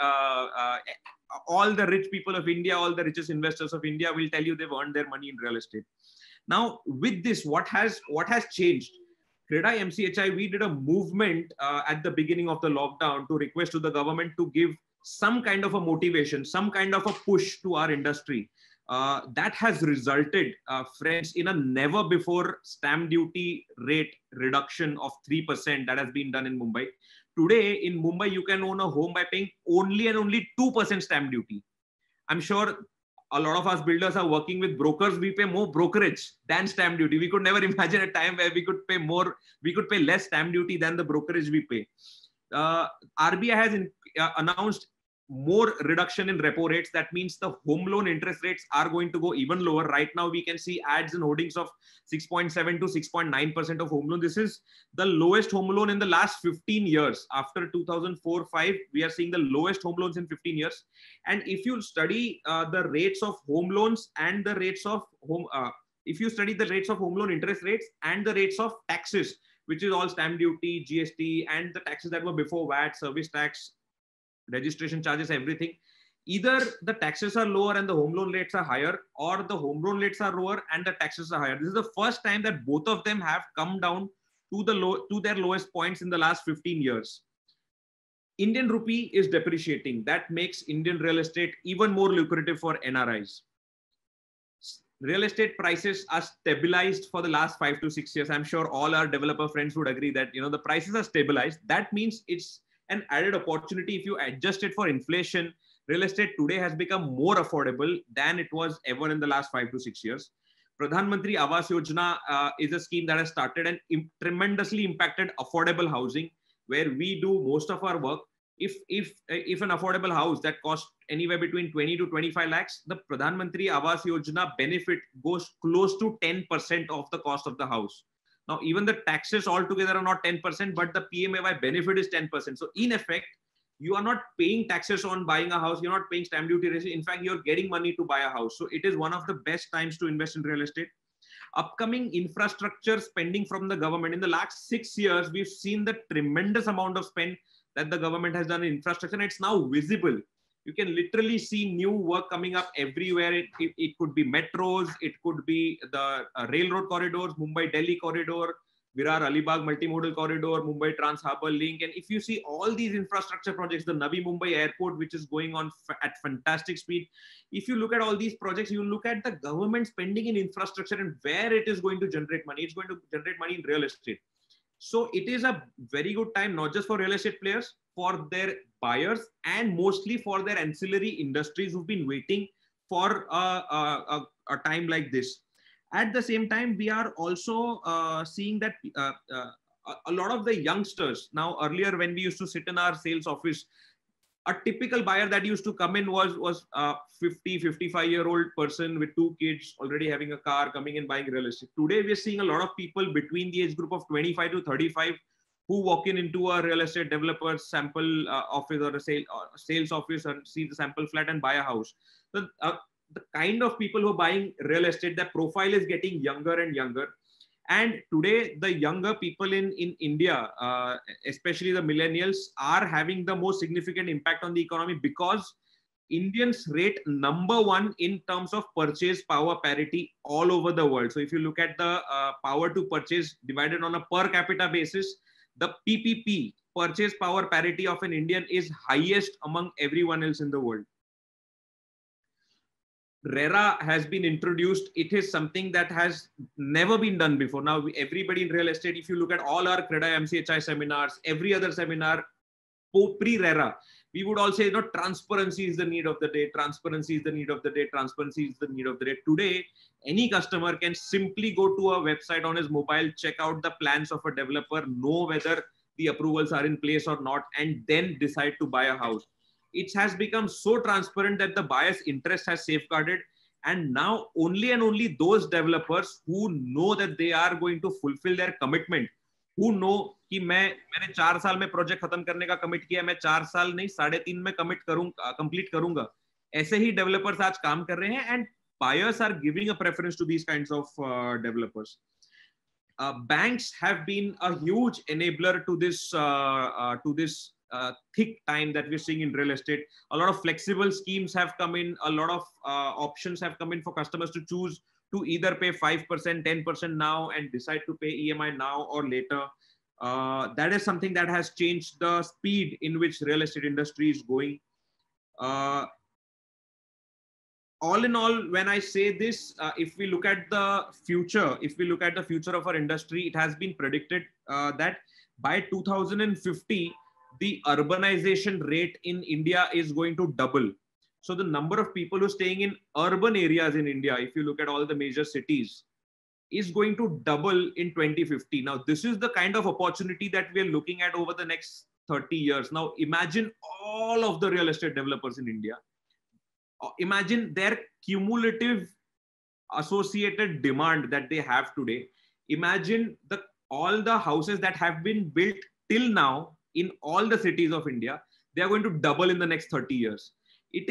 all the rich people of India, all the richest investors of India will tell you they've earned their money in real estate. Now, with this, what has changed? CREDAI MCHI, we did a movement at the beginning of the lockdown to request to the government to give some kind of a motivation, some kind of a push to our industry. That has resulted, friends, in a never before stamp duty rate reduction of 3% that has been done in Mumbai. Today in Mumbai, you can own a home by paying only 2% stamp duty. I'm sure a lot of us builders are working with brokers. We pay more brokerage than stamp duty. We could never imagine a time where we could pay less stamp duty than the brokerage we pay. RBI has announced more reduction in repo rates. That means the home loan interest rates are going to go even lower. Right now, we can see ads and hoardings of 6.7 to 6.9% of home loan. This is the lowest home loan in the last 15 years. After 2004-5, we are seeing the lowest home loans in 15 years. And if you study the rates of home loans and the rates of if you study the rates of home loan interest rates and the rates of taxes, which is all stamp duty, GST, and the taxes that were before VAT, service tax, registration charges, everything, either the taxes are lower and the home loan rates are higher, or the home loan rates are lower and the taxes are higher. This is the first time that both of them have come down to their lowest points in the last 15 years. Indian rupee is depreciating. That makes Indian real estate even more lucrative for NRIs. Real estate prices are stabilized for the last 5 to 6 years. I'm sure all our developer friends would agree that, the prices are stabilized. That means it's an added opportunity. If you adjust it for inflation, real estate today has become more affordable than it was ever in the last 5 to 6 years. Pradhan Mantri Awas Yojana is a scheme that has started and tremendously impacted affordable housing, where we do most of our work. If an affordable house that costs anywhere between 20 to 25 lakhs, the Pradhan Mantri Awas Yojana benefit goes close to 10% of the cost of the house. Now, even the taxes altogether are not 10%, but the PMAY benefit is 10%. So in effect, you are not paying taxes on buying a house. You're not paying stamp duty. In fact, you're getting money to buy a house. So it is one of the best times to invest in real estate. Upcoming infrastructure spending from the government. In the last 6 years, we've seen the tremendous amount of spend that the government has done in infrastructure. And it's now visible. You can literally see new work coming up everywhere. It could be metros, it could be the railroad corridors, Mumbai-Delhi corridor, Virar-Alibag multimodal corridor, Mumbai Trans-Harbour Link. And if you see all these infrastructure projects, the Navi Mumbai Airport, which is going on at fantastic speed. If you look at all these projects, you look at the government spending in infrastructure and where it is going to generate money. It's going to generate money in real estate. So it is a very good time, not just for real estate players, for their buyers, and mostly for their ancillary industries who've been waiting for a time like this. At the same time, we are also seeing that a lot of the youngsters now, earlier when we used to sit in our sales office, a typical buyer that used to come in was a 55-year-old person with 2 kids, already having a car, coming and buying real estate. Today, we're seeing a lot of people between the age group of 25 to 35 who walk into a real estate developer's sample office or a sales office and see the sample flat and buy a house. So, the kind of people who are buying real estate, their profile is getting younger and younger. And today, the younger people in India, especially the millennials, are having the most significant impact on the economy because Indians rate #1 in terms of purchase power parity all over the world. So if you look at the power to purchase divided on a per capita basis, the PPP, purchase power parity of an Indian, is highest among everyone else in the world. RERA has been introduced. It is something that has never been done before. Now, everybody in real estate, if you look at all our CREDA MCHI seminars, every other seminar pre-RERA, we would all say, transparency is the need of the day. Transparency is the need of the day. Transparency is the need of the day. Today, any customer can simply go to a website on his mobile, check out the plans of a developer, know whether the approvals are in place or not, and then decide to buy a house. It has become so transparent that the buyer's interest has safeguarded. And now only and only those developers who know that they are going to fulfill their commitment, who know कि मैंने 4 साल में project खत्म करने का commit किया, मैं 4 साल नहीं 3.5 में कंप्लीट करूंगा, ऐसे ही डेवलपर्स आज काम कर रहे हैं. And buyers are giving a preference to these kinds of developers. Banks have been a huge enabler to this thick time that we're seeing in real estate. A lot of flexible schemes have come in. A lot of options have come in for customers to choose to either pay 5%, 10% now and decide to pay EMI now or later. That is something that has changed the speed in which real estate industry is going. All in all, when I say this, if we look at the future, of our industry, it has been predicted that by 2050, the urbanization rate in India is going to double. So the number of people who are staying in urban areas in India, if you look at all the major cities, is going to double in 2050. Now, this is the kind of opportunity that we are looking at over the next 30 years. Now, imagine all of the real estate developers in India. Imagine their cumulative associated demand that they have today. Imagine all the houses that have been built till now in all the cities of India. They are going to double in the next 30 years. It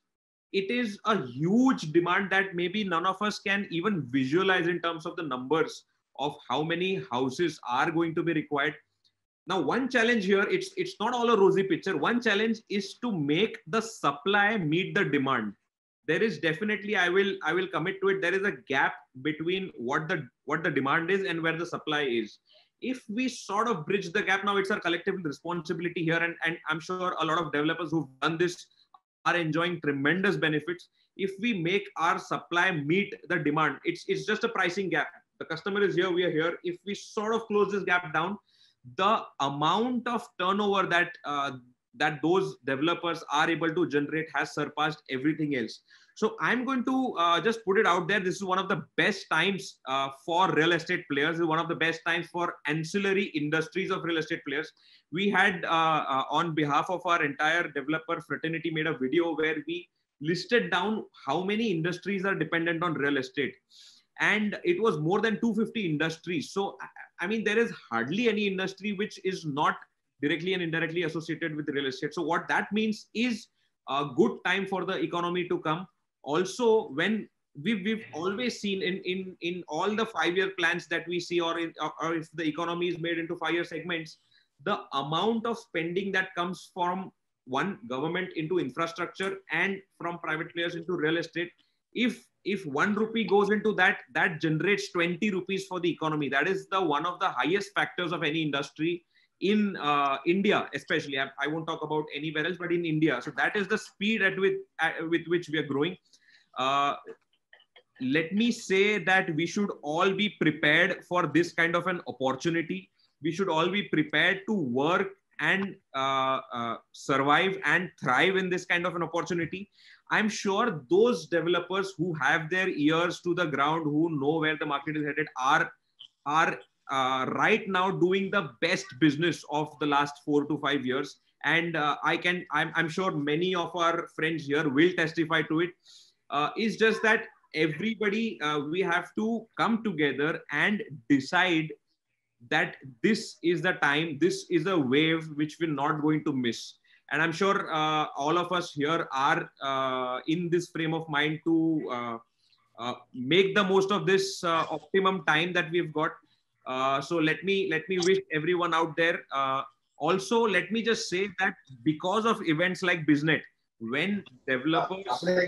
is a huge demand that maybe none of us can even visualize in terms of the numbers of how many houses are going to be required. Now, one challenge here, it's not all a rosy picture. One challenge is to make the supply meet the demand. There is definitely, I will commit to it, there is a gap between what the demand is and where the supply is. If we sort of bridge the gap, now it's our collective responsibility here, and I'm sure a lot of developers who've done this are enjoying tremendous benefits. If we make our supply meet the demand, it's just a pricing gap. The customer is here, we are here. If we sort of close this gap down, the amount of turnover that those developers are able to generate has surpassed everything else. So I'm going to just put it out there. This is one of the best times for real estate players. One of the best times for ancillary industries of real estate players. We had, on behalf of our entire developer fraternity, made a video where we listed down how many industries are dependent on real estate. And it was more than 250 industries. So, I mean, there is hardly any industry which is not directly and indirectly associated with real estate. So what that means is a good time for the economy to come. Also, when we've always seen in all the 5-year plans that we see, or if the economy is made into 5-year segments, the amount of spending that comes from one, government into infrastructure, and from private players into real estate. If 1 rupee goes into that, that generates 20 rupees for the economy. That is the one of the highest factors of any industry in India, especially. I won't talk about anywhere else, but in India. So that is the speed with which we are growing. Let me say that we should all be prepared for this kind of an opportunity. We should all be prepared to work and survive and thrive in this kind of an opportunity. I'm sure those developers who have their ears to the ground, who know where the market is headed, are right now doing the best business of the last 4 to 5 years. And I'm sure many of our friends here will testify to it. It's just that everybody, we have to come together and decide that this is the time, this is a wave which we're not going to miss. And I'm sure all of us here are in this frame of mind to make the most of this optimum time that we've got. So let me wish everyone out there. Also, let me just say that because of events like BizNet, when developers are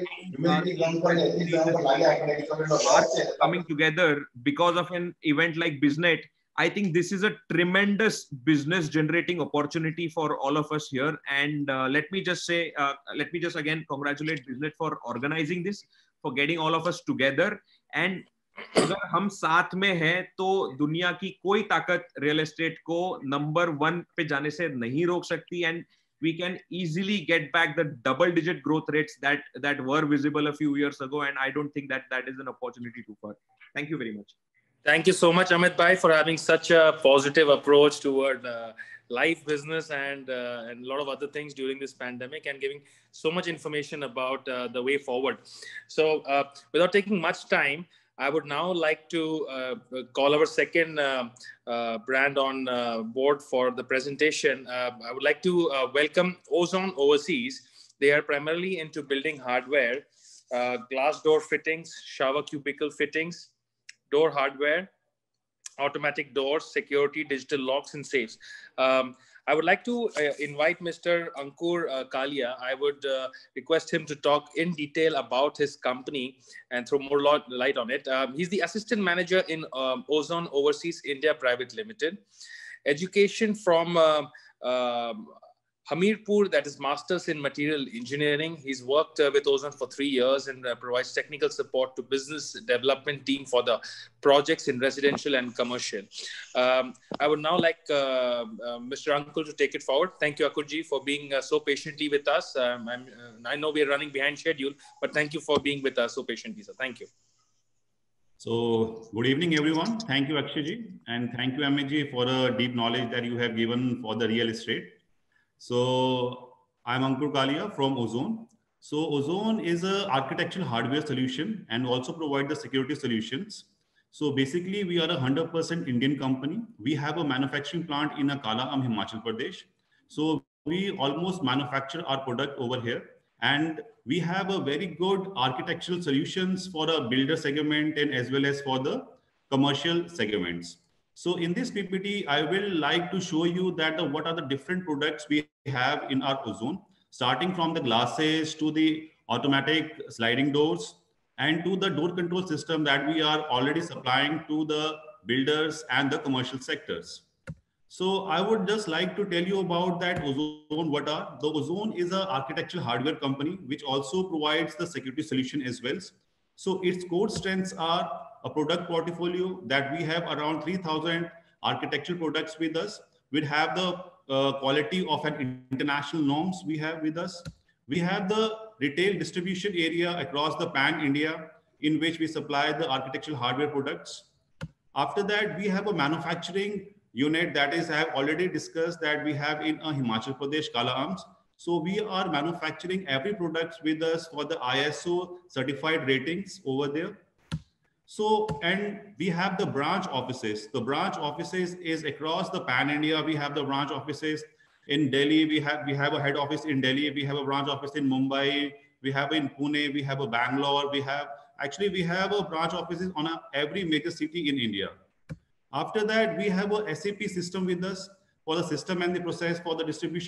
coming together because of an event like BizNet, I think this is a tremendous business generating opportunity for all of us here. And let me just again congratulate BizNet for organizing this, for getting all of us together. And अगर हम साथ में हैं तो दुनिया की कोई ताकत रियल एस्टेट को नंबर 1 पे जाने से नहीं रोक सकती. And we can easily get back the double-digit growth rates that were visible a few years ago. And I don't think that is an opportunity too far. Thank you very much. Thank you so much, Amit Bhai, for having such a positive approach toward life, business, and a lot of other things during this pandemic, and giving so much information about the way forward. So without taking much time, I would now like to call our second brand on board for the presentation. I would like to welcome Ozone Overseas. They are primarily into building hardware, glass door fittings, shower cubicle fittings, door hardware, automatic doors, security, digital locks, and safes. I would like to invite Mr. Ankur Kalia. I would request him to talk in detail about his company and throw more light on it. He's the assistant manager in Ozone Overseas India Private Limited. Education from Hamirpur, that is Masters in Material Engineering. He's worked with Ozone for 3 years and provides technical support to business development team for the projects in residential and commercial. I would now like Mr. Ankur to take it forward. Thank you, Ankurji, for being so patiently with us. I know we are running behind schedule, but thank you for being with us so patiently, sir. Thank you. So good evening, everyone. Thank you, Akshayji, and thank you, Amitji, for the deep knowledge that you have given for the real estate. So I'm Ankur Kalia from Ozone. So Ozone is an architectural hardware solution and also provide the security solutions. So basically we are a 100% Indian company. We have a manufacturing plant in Kalaam, Himachal Pradesh. So we almost manufacture our product over here, and we have a very good architectural solutions for the builder segment and as well as for the commercial segments. So in this PPT, I will like to show you that what are the different products we have in our Ozone, starting from the glasses to the automatic sliding doors and to the door control system that we are already supplying to the builders and the commercial sectors. So I would just like to tell you about that Ozone. The Ozone is an architectural hardware company which also provides the security solution as well. So its core strengths are a product portfolio that we have around 3,000 architectural products with us. We have the quality of an international norms we have with us. We have the retail distribution area across the pan India in which we supply the architectural hardware products. After that, we have a manufacturing unit that is, I have already discussed, that we have in Himachal Pradesh, Kalaam. So we are manufacturing every product with us for the ISO certified ratings over there. So, and we have the branch offices. The branch offices is across the pan India. We have the branch offices in Delhi. We have a head office in Delhi. We have a branch office in Mumbai. We have in Pune. We have a Bangalore. We have a branch offices on every major city in India. After that, we have a SAP system with us for the system and the process for the distribution of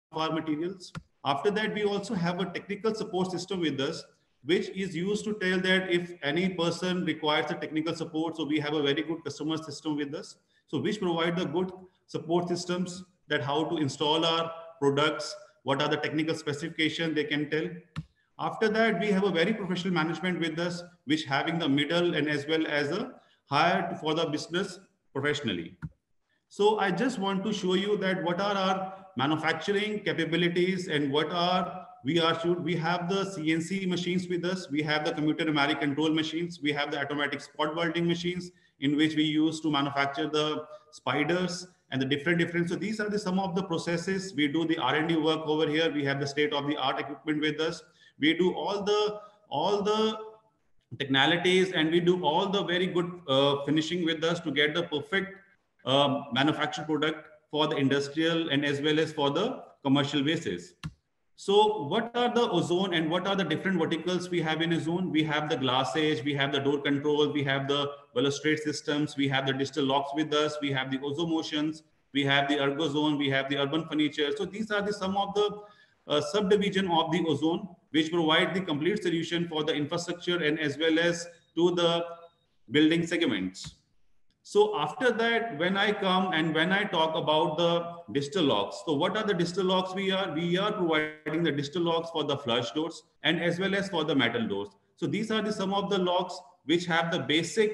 our materials. After that, we also have a technical support system with us, which is used to tell that if any person requires a technical support, so we have a very good customer system with us. So which provide the good support systems that how to install our products, what are the technical specifications they can tell. After that, we have a very professional management with us, which having the middle and as well as a hire for the business professionally. So I just want to show you that what are our manufacturing capabilities and what are we have the CNC machines with us. We have the computer numeric control machines. We have the automatic spot welding machines in which we use to manufacture the spiders and the different. So these are some of the processes. We do the R&D work over here. We have the state-of-the-art equipment with us. We do all the technicalities and we do all the very good finishing with us to get the perfect manufactured product for the industrial and as well as for the commercial basis. So what are the ozone and what are the different verticals we have in ozone? We have the glassage, we have the door control, we have the balustrade systems, we have the digital locks with us, we have the Ozomotions, we have the Ergozone, we have the urban furniture. So these are some of the subdivision of the ozone, which provide the complete solution for the infrastructure and as well as to the building segments. So after that, when I come and when I talk about the digital locks, so what are the digital locks we are? We are providing the digital locks for the flush doors and as well as for the metal doors. So these are some of the locks which have the basic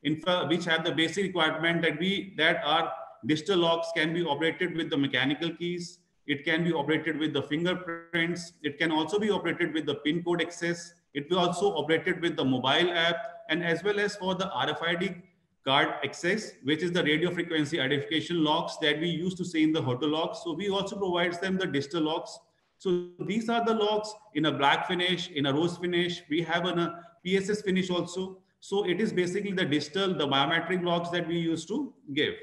requirement that our digital locks can be operated with the mechanical keys. It can be operated with the fingerprints. It can also be operated with the PIN code access. It will also operated with the mobile app and as well as for the RFID card access, which is the radio frequency identification locks that we used to see in the hotel locks. So we also provide them the digital locks. So these are the locks in a black finish, in a rose finish. We have a PSS finish also. So it is basically the digital, the biometric locks that we used to give.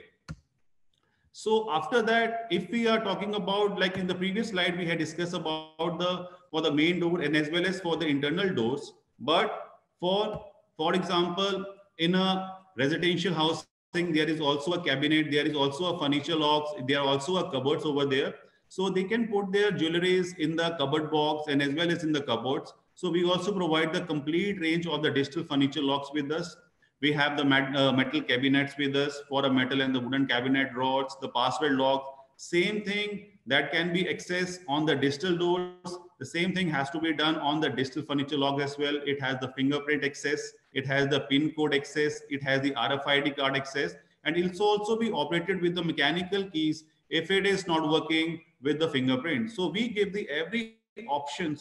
So after that, if we are talking about, like in the previous slide, we had discussed about for the main door and as well as for the internal doors. But for example, in a residential housing, there is also a cabinet, there is also a furniture locks, there are also a cupboards over there. So they can put their jewelries in the cupboard box and as well as in the cupboards. So we also provide the complete range of the digital furniture locks with us. We have the metal cabinets with us for a metal and the wooden cabinet rods, the password lock, same thing that can be accessed on the digital doors. The same thing has to be done on the digital furniture locks as well. It has the fingerprint access. It has the PIN code access. It has the RFID card access. And it will also be operated with the mechanical keys if it is not working with the fingerprint. So we give every option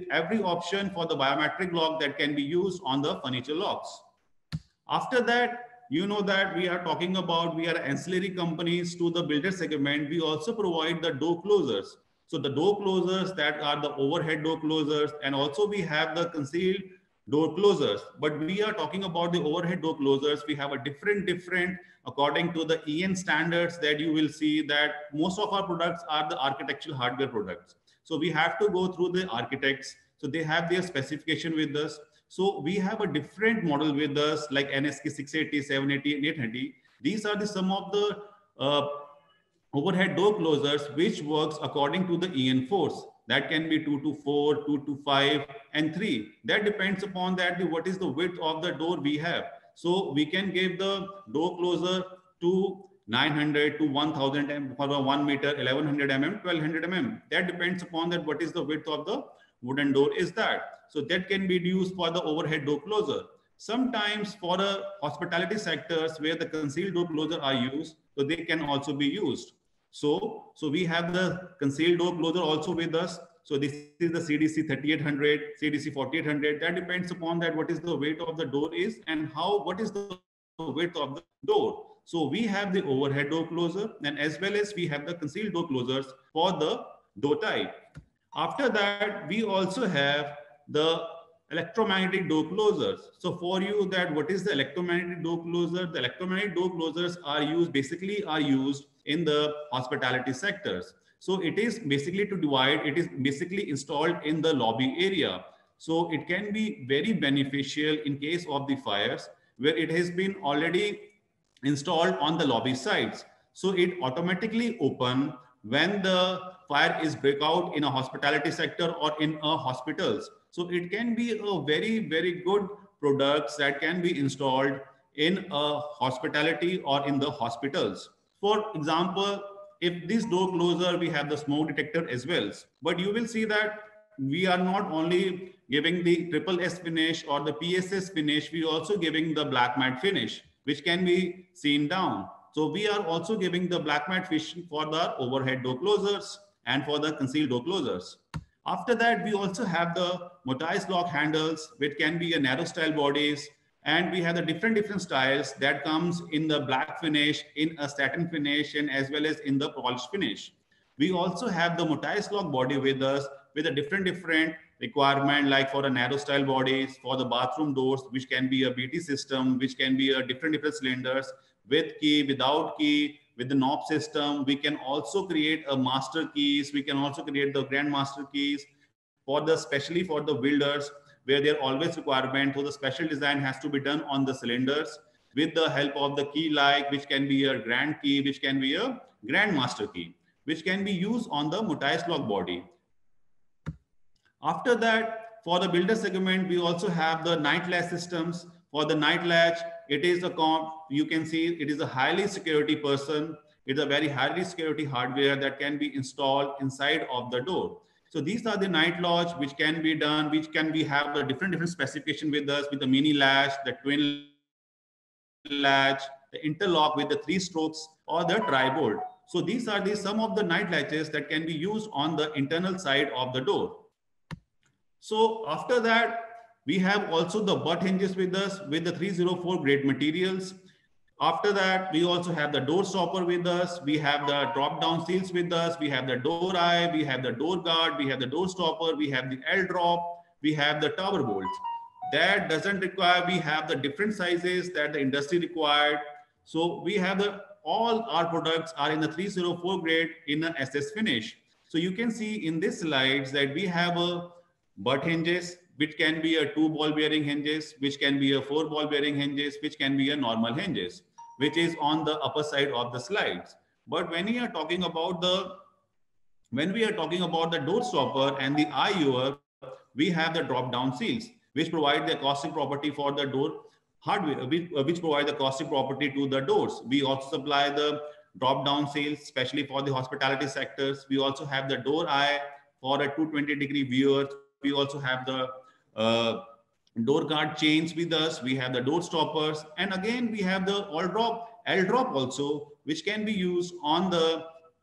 for the biometric lock that can be used on the furniture locks. After that, you know that we are talking about, we are ancillary companies to the builder segment. We also provide the door closers. So the door closers that are the overhead door closers, and also we have the concealed door closers. But we are talking about the overhead door closers. We have a different according to the EN standards that you will see that most of our products are the architectural hardware products. So we have to go through the architects. So they have their specification with us. So we have a different model with us like NSK 680, 780, and 880. These are some of the overhead door closers which works according to the EN force. That can be 224, 225, and 3. That depends upon that what is the width of the door we have. So we can give the door closer to 900 to 1000 mm for 1 meter, 1100 mm, 1200 mm. That depends upon that what is the width of the wooden door is that. So that can be used for the overhead door closer. Sometimes for the hospitality sectors where the concealed door closer are used, so they can also be used. So we have the concealed door closer also with us. So this is the CDC 3800, CDC 4800. That depends upon that what is the weight of the door is and what is the width of the door. So we have the overhead door closer and as well as we have the concealed door closers for the door type. After that, we also have the electromagnetic door closers. So for you that what is the electromagnetic door closer? The electromagnetic door closers are used in the hospitality sectors. So it is basically to divide, it is basically installed in the lobby area. So it can be very beneficial in case of the fires where it has been already installed on the lobby sides. So it automatically open when the fire is break out in a hospitality sector or in a hospitals. So it can be a very, very good products that can be installed in a hospitality or in the hospitals. For example, if this door closer, we have the smoke detector as well. But you will see that we are not only giving the triple S finish or the PSS finish, we also giving the black matte finish, which can be seen down. So we are also giving the black matte finish for the overhead door closers and for the concealed door closers. After that, we also have the Motise lock handles, which can be a narrow style bodies. And we have the different styles that comes in the black finish, in a satin finish, and as well as in the polished finish. We also have the Motise lock body with us with a different requirement, like for a narrow style bodies, for the bathroom doors, which can be a BT system, which can be a different cylinders with key, without key, with the knob system. We can also create a master keys. We can also create the grandmaster keys for the, especially for the builders, where there always requirement. So the special design has to be done on the cylinders with the help of the key, like which can be a grand key, which can be a grandmaster key, which can be used on the Motise lock body. After that, for the builder segment, we also have the night latch systems. For the night latch, it is a you can see it is a highly security person. It's a very highly security hardware that can be installed inside of the door. So these are the night latch which can be done, which can be have the different specification with us, with the mini latch, the twin latch, the interlock with the 3 strokes, or the tri-bolt. So these are some of the night latches that can be used on the internal side of the door. So after that, we have also the butt hinges with us with the 304 grade materials. After that, we also have the door stopper with us. We have the drop down seals with us. We have the door eye, we have the door guard, we have the door stopper, we have the L drop, we have the tower bolts. That doesn't require, we have the different sizes that the industry required. So we have all our products are in the 304 grade in an SS finish. So you can see in this slides that we have a butt hinges, which can be a 2 ball bearing hinges, which can be a 4 ball bearing hinges, which can be a normal hinges, which is on the upper side of the slides. But when we are talking about the door stopper and the IUR, we have the drop down seals, which provide the acoustic property for the door hardware, which provide the acoustic property to the doors. We also supply the drop down seals, especially for the hospitality sectors. We also have the door eye for a 220-degree viewers. We also have the door guard chains with us. We have the door stoppers, and again we have the L drop also, which can be used on the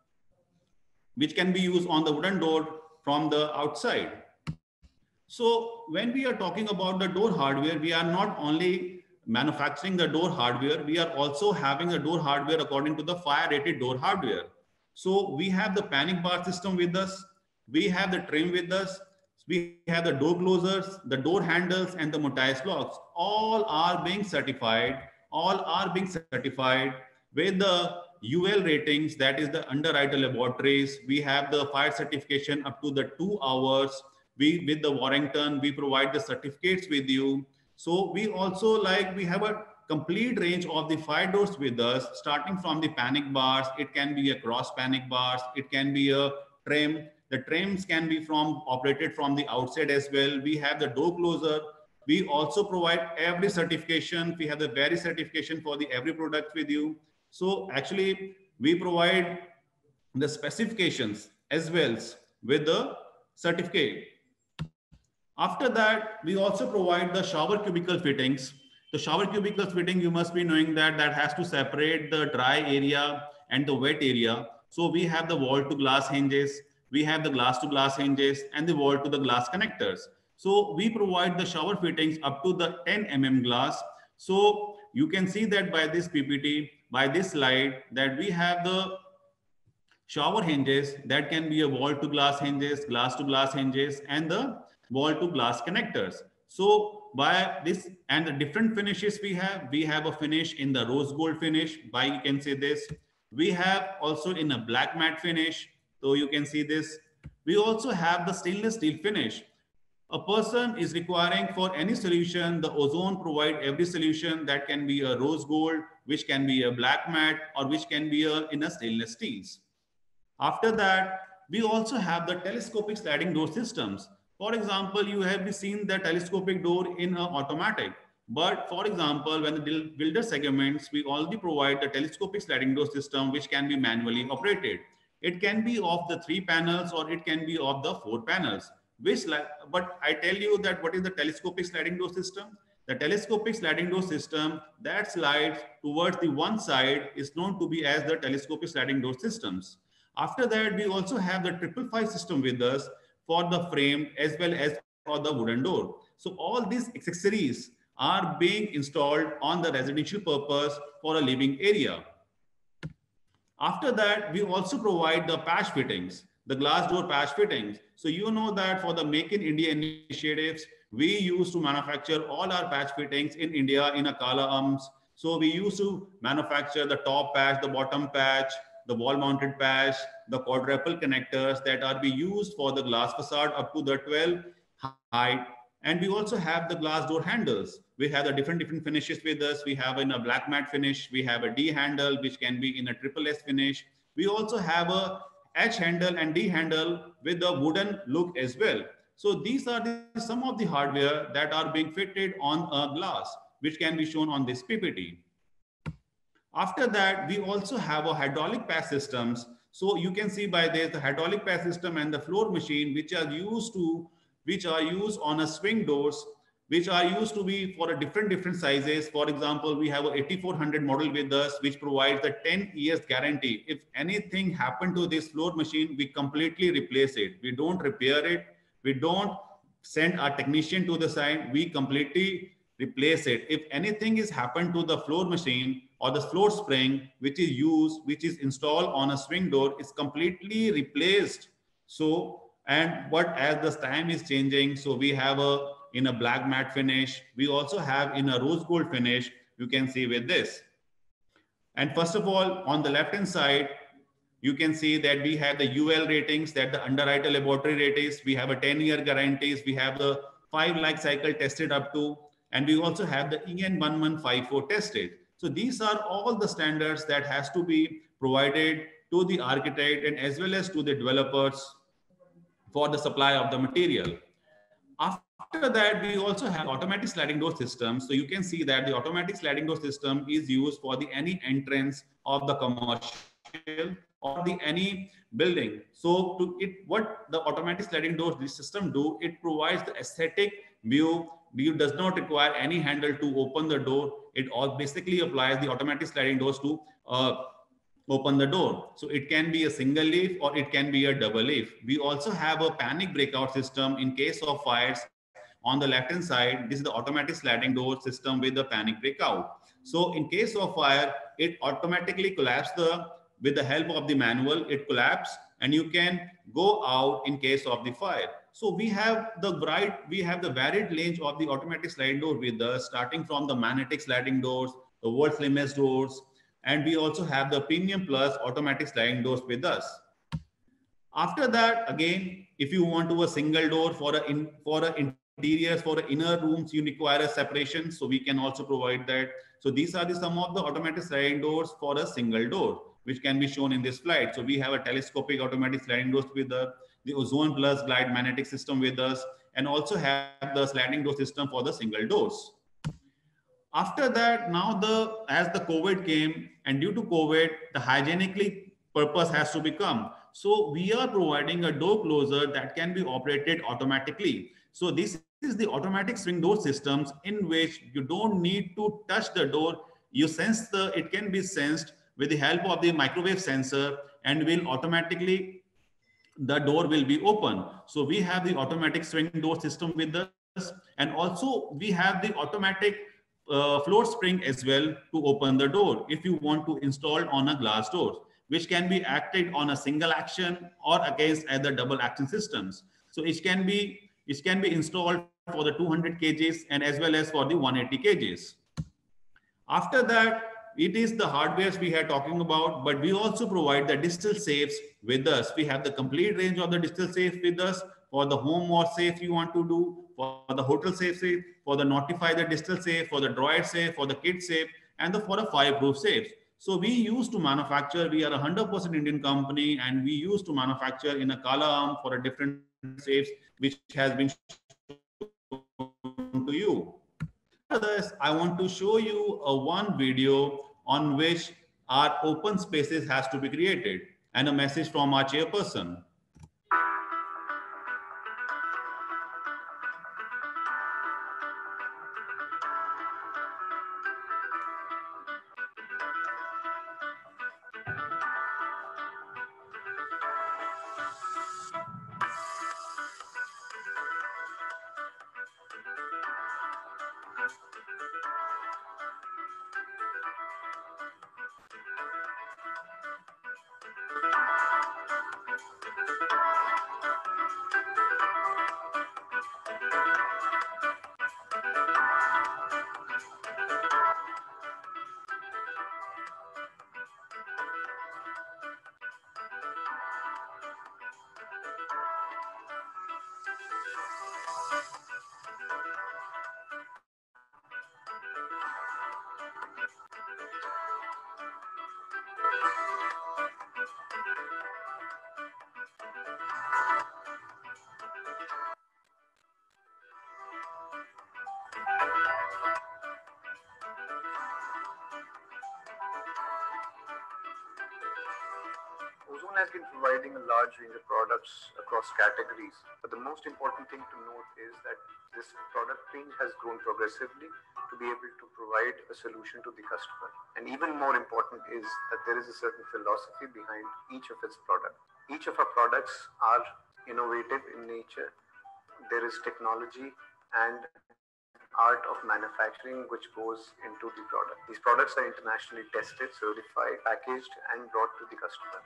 wooden door from the outside. So when we are talking about the door hardware, we are not only manufacturing the door hardware, we are also having the door hardware according to the fire rated door hardware. So we have the panic bar system with us. We have the trim with us. We have the door closers, the door handles, and the Motise locks. All are being certified with the UL ratings, that is the Underwriter Laboratories. We have the fire certification up to the 2 hours. With the Warrington, we provide the certificates with you. So we also we have a complete range of the fire doors with us, starting from the panic bars. It can be a cross panic bars. It can be a trim. The trims can be operated from the outside as well. We have the door closer. We also provide every certification. We have the very certification for the every product with you. So actually we provide the specifications as well with the certificate. After that, we also provide the shower cubicle fittings. The shower cubicle fitting, you must be knowing that has to separate the dry area and the wet area. So we have the wall to glass hinges. We have the glass to glass hinges and the wall to the glass connectors. So we provide the shower fittings up to the 10 mm glass. So you can see that by this PPT, by this slide, that we have the shower hinges that can be a wall to glass hinges, glass to glass hinges, and the wall to glass connectors. So by this and the different finishes we have a finish in the rose gold finish, by you can see this. We have also in a black matte finish. So you can see this. We also have the stainless steel finish. A person is requiring for any solution, the Ozone provide every solution that can be a rose gold, which can be a black matte, or which can be in a stainless steels. After that, we also have the telescopic sliding door systems. For example, you have seen the telescopic door in an automatic. But for example, when the builder segments, we already provide the telescopic sliding door system, which can be manually operated. It can be of the 3 panels or it can be of the 4 panels. But I tell you that what is the telescopic sliding door system? The telescopic sliding door system that slides towards the one side is known to be as the telescopic sliding door systems. After that, we also have the 555 system with us for the frame as well as for the wooden door. So all these accessories are being installed on the residential purpose for a living area. After that, we also provide the patch fittings, the glass door patch fittings. So you know that for the Make in India initiatives, we used to manufacture all our patch fittings in India in a Kala Arms. So we used to manufacture the top patch, the bottom patch, the wall mounted patch, the quadruple connectors that are be used for the glass facade up to the 12 height. And we also have the glass door handles. We have the different finishes with us. We have in a black matte finish. We have a D handle, which can be in a triple S finish. We also have a H handle and D handle with the wooden look as well. So these are some of the hardware that are being fitted on a glass, which can be shown on this PPT. After that, we also have a hydraulic patch systems. So you can see by this, the hydraulic patch system and the floor machine, which are used on a swing doors, which are used to be for a different sizes. For example, we have a 8400 model with us, which provides the 10 years guarantee. If anything happened to this floor machine, we completely replace it. We don't repair it. We don't send a technician to the site. We completely replace it. If anything is happened to the floor machine or the floor spring, which is installed on a swing door, is completely replaced. So, and what as the time is changing, so we have in a black matte finish. We also have in a rose gold finish, you can see with this. And first of all, on the left-hand side, you can see that we have the UL ratings, that the underwriter laboratory ratings. We have a 10-year guarantees. We have the 5 life cycle tested up to, and we also have the EN 1154 tested. So these are all the standards that has to be provided to the architect and as well as to the developers for the supply of the material. After that, we also have automatic sliding door systems. So you can see that the automatic sliding door system is used for any entrance of the commercial or any building. So what the automatic sliding door system do, it provides the aesthetic view. It does not require any handle to open the door. It all basically applies the automatic sliding doors to open the door. So it can be a single leaf or it can be a double leaf. We also have a panic breakout system in case of fires. On the left hand side, this is the automatic sliding door system with the panic breakout. So in case of fire, it automatically collapses with the help of the manual, it collapses and you can go out in case of the fire. So we have the varied range of the automatic sliding door with us, starting from the magnetic sliding doors, the world's limits doors, and we also have the Premium Plus automatic sliding doors with us. After that, again, if you want to a single door for interiors, for inner rooms, you require a separation. So we can also provide that. So these are some of the automatic sliding doors for a single door, which can be shown in this slide. So we have a telescopic automatic sliding doors with the Ozone Plus glide magnetic system with us, and also have the sliding door system for the single doors. After that, now as the COVID came, and due to COVID, the hygienically purpose has to become. So we are providing a door closer that can be operated automatically. So this is the automatic swing door systems in which you don't need to touch the door. You sense it can be sensed with the help of the microwave sensor, and will automatically, the door will be open. So we have the automatic swing door system with us, and also we have the automatic floor spring as well to open the door if you want to install on a glass door, which can be acted on a single action or against either double action systems. So it can be installed for the 200 kgs and as well as for the 180 kgs. After that, it is the hardware we are talking about, but we also provide the digital safes with us. We have the complete range of the digital safe with us for the home or safe you want to do, for the hotel safe, for the notify the digital safe, for the droid safe, for the kid safe, and for the fireproof safes. So we used to manufacture, we are a 100% Indian company, and we used to manufacture in a column for a different shapes, which has been shown to you. Others, I want to show you a one video on which our open spaces has to be created and a message from our chairperson. Ozone has been providing a large range of products across categories, but the most important thing to note is that this product range has grown progressively to be able to provide a solution to the customer. And even more important is that there is a certain philosophy behind each of its products. Each of our products are innovative in nature. There is technology and art of manufacturing which goes into the product. These products are internationally tested, certified, packaged, and brought to the customer.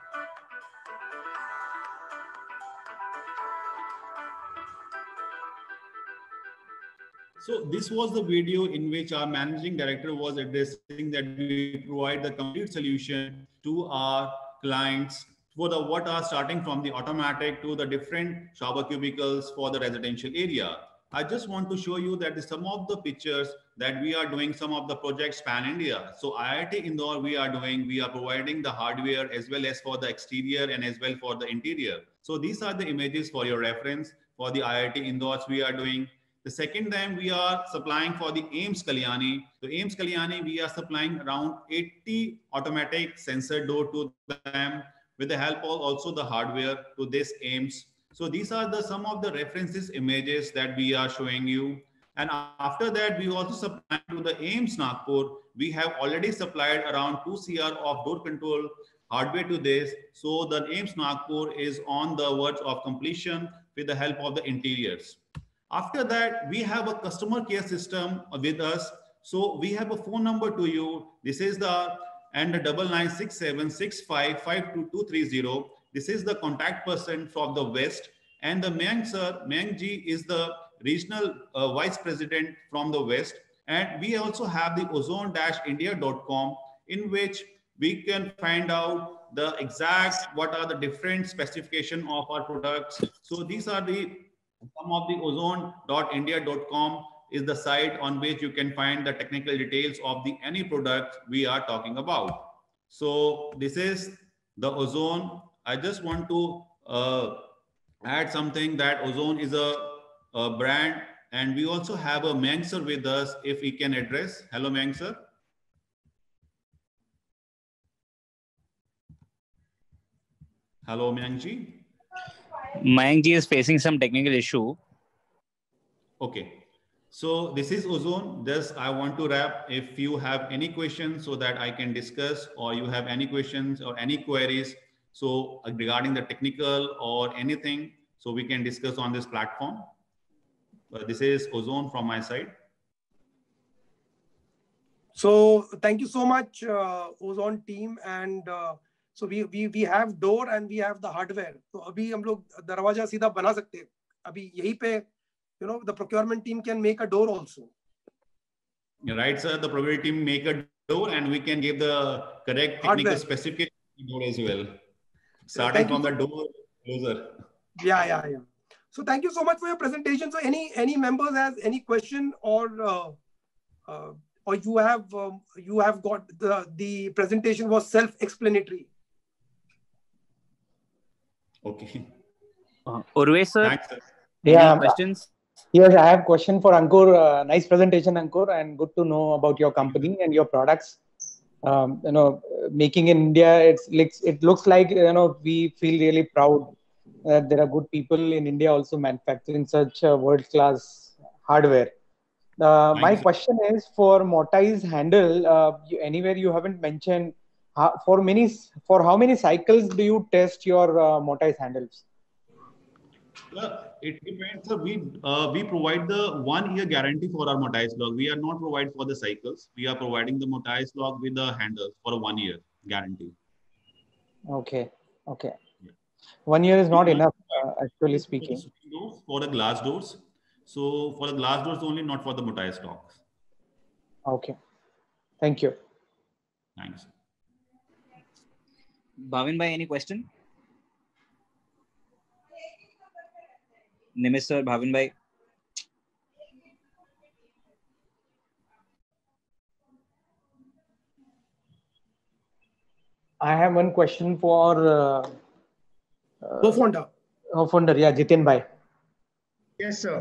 So this was the video in which our managing director was addressing that we provide the complete solution to our clients for the what are starting from the automatic to the different shower cubicles for the residential area. I just want to show you that some of the pictures that we are doing, some of the projects pan India. So IIT Indore we are providing the hardware as well as for the exterior and as well for the interior. So these are the images for your reference for the IIT Indore we are doing. The second time we are supplying for the AIIMS Kalyani. So AIIMS Kalyani, we are supplying around 80 automatic sensor door to them with the help of also the hardware to this AIIMS. So these are the some of the references images that we are showing you. And after that, we also supply to the AIIMS Nagpur. We have already supplied around 2 CR of door control hardware to this. So the AIIMS Nagpur is on the verge of completion with the help of the interiors. After that, we have a customer care system with us. So we have a phone number to you. This is the and 9967655230. This is the contact person from the West. And the Mayank sir, Mayank ji is the regional vice president from the West. And we also have the ozone-india.com in which we can find out the exact what are the different specification of our products. So these are the some of the ozone.india.com is the site on which you can find the technical details of the any product we are talking about. So this is the Ozone. I just want to add something that Ozone is a brand, and we also have a Mayank sir with us if we can address. Hello, Mayank sir. Hello, Mayank ji. Mayank ji is facing some technical issue. Okay. So this is Ozone. Just I want to wrap. If you have any questions so that I can discuss, or you have any questions or any queries, so regarding the technical or anything, so we can discuss on this platform. This is Ozone from my side. So thank you so much, Ozone team. And so we have door and we have the hardware. So अभी हम लोग दरवाजा सीधा बना सकते हैं. अभी यहीं पे, you know, the procurement team can make a door also. Right, sir. The procurement team make a door, and we can give the correct technical specification door as well. Starting from the door closer. Yeah. So thank you so much for your presentation. So any members has any question or or you have got the presentation was self-explanatory? Okay. Urvesh sir, Thanks, sir. Yeah. any questions? Yes, I have question for Ankur. Nice presentation, Ankur, and good to know about your company and your products. Making in India, it looks like we feel really proud that there are good people in India also manufacturing such world-class hardware. Thank My you, sir. question is for Mottai's handle. Anywhere you haven't mentioned for how many cycles do you test your Mottai's handles? It depends. Sir. We provide the 1 year guarantee for our Mottai's log. We are not provide for the cycles. We are providing the Mottai's log with the handles for a 1 year guarantee. Okay. Okay. Yeah. 1 year is not We enough, provide actually for the speaking. swing doors, for the glass doors. So for the glass doors only, not for the Mottai's logs. Okay. Thank you. Thanks. Bhavin bhai, any question? Nimish sir, Bhavin bhai. I have one question for Co-founder. co-founder, yeah, Jitin bhai. Yes, sir.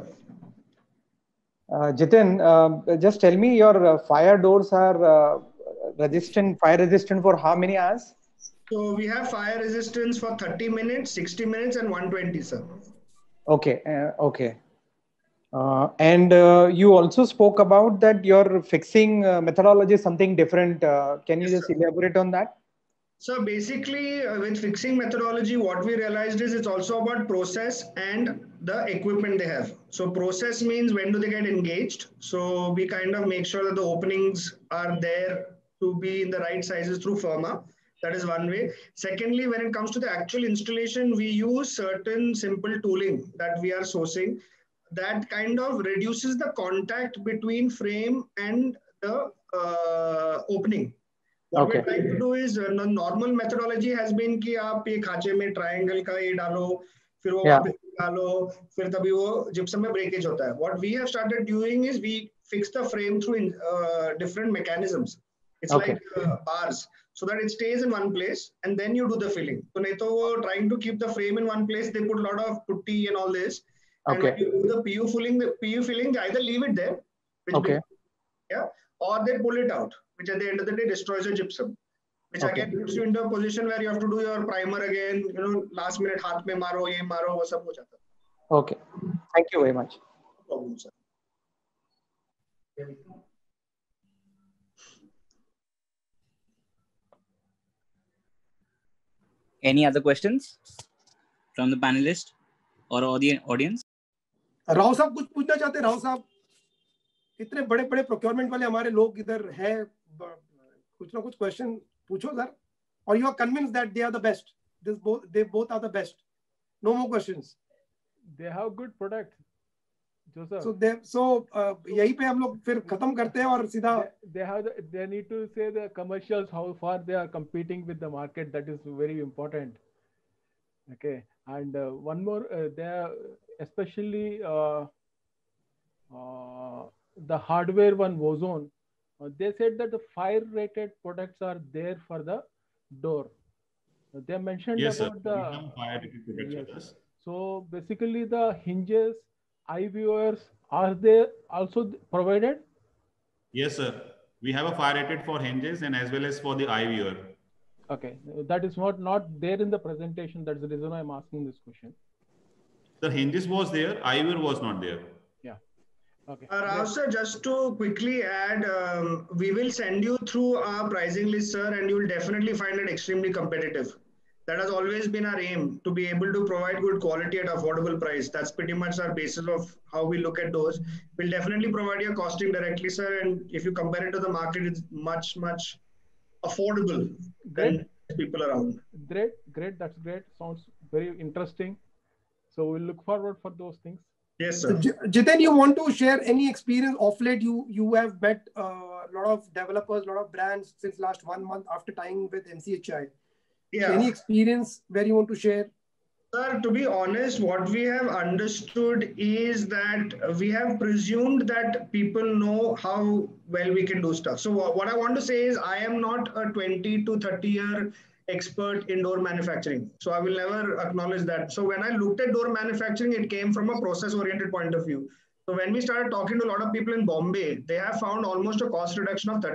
Jitin, just tell me your fire doors are fire resistant for how many hours? So we have fire resistance for 30 minutes, 60 minutes, and 120, sir. Okay. Okay. And you also spoke about that your fixing methodology is something different. Can you Yes, just sir. elaborate on that? So basically, with fixing methodology, what we realized is it's also about process and the equipment they have. So process means when do they get engaged. So we kind of make sure that the openings are there to be in the right sizes through Firma. That is one way. Secondly, when it comes to the actual installation, we use certain simple tooling that we are sourcing that kind of reduces the contact between frame and the opening. What Okay. we're trying to do is the normal methodology has been कि आप ये खांचे में triangle का ये डालो, फिर वो Yeah. वापस डालो, फिर तभी वो gypsum में breakage होता है. What we have started doing is we fix the frame through different mechanisms. It's Okay. like bars, so that it stays in one place, and then you do the filling. So नहीं तो वो trying to keep the frame in one place, they put a lot of putty and all this. And Okay. when you do the PU filling, they either leave it there, which Okay. yeah, or they pull it out, which at the end of the day destroys your gypsum, which Okay. again puts you into a position where you have to do your primer again, last minute हाथ में मारो, ये मारो, वो सब हो जाता है. Okay. Thank you very much. No problem, sir. Any other questions from the panelists or audience? Rao साहब कुछ पूछना चाहते हैं? राव साहब, इतने बड़े बड़े प्रोक्योरमेंट वाले हमारे लोग इधर हैं, कुछ ना कुछ क्वेश्चन पूछो sir. Or you are convinced that they are the best? They both are the best. No more questions. They have good product. So यही पे हम लोग फिर खत्म करते हैं और सीधा. They need to say the commercials, how far they are competing with the market. That is very important. Okay, and one more, they are especially the hardware one, Ozone. They said that the fire-rated products are there for the door. They mentioned Yes, about sir. We have fire-rated products with us. So basically, the hinges, eye viewers, are they also provided? Yes, sir. We have a fire-rated for hinges and as well as for the eye viewer. Okay, that is not there in the presentation. That's the reason why I'm asking this question. The hinges was there, eye viewer was not there. Yeah. Okay. Rao sir, just to quickly add, we will send you through our pricing list, sir, and you will definitely find it extremely competitive. That has always been our aim, to be able to provide good quality at affordable price. That's pretty much our basis of how we look at those. We'll definitely provide you costing directly, sir. And if you compare it to the market, it's much, much affordable than people around. Great. That's great. Sounds very interesting. So we'll look forward for those things. Yes, sir. Jitin, you want to share any experience of late? You have met a lot of developers, a lot of brands since last 1 month after tying with MCHI. Yeah. So any experience where you want to share? Sir, to be honest, what we have understood is that we have presumed that people know how well we can do stuff. So what I want to say is I am not a 20 to 30 year expert in door manufacturing. So I will never acknowledge that. So when I looked at door manufacturing, it came from a process oriented point of view. So when we started talking to a lot of people in Bombay, they have found almost a cost reduction of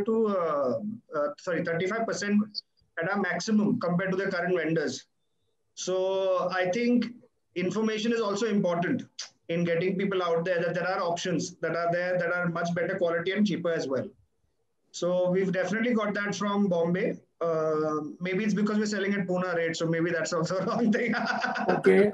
35% at a maximum compared to the current vendors. So I think information is also important in getting people out there that there are options that are there that are much better quality and cheaper as well. So we've definitely got that from Bombay. Maybe it's because we're selling at Pune rate, so maybe that's also a wrong thing. Okay.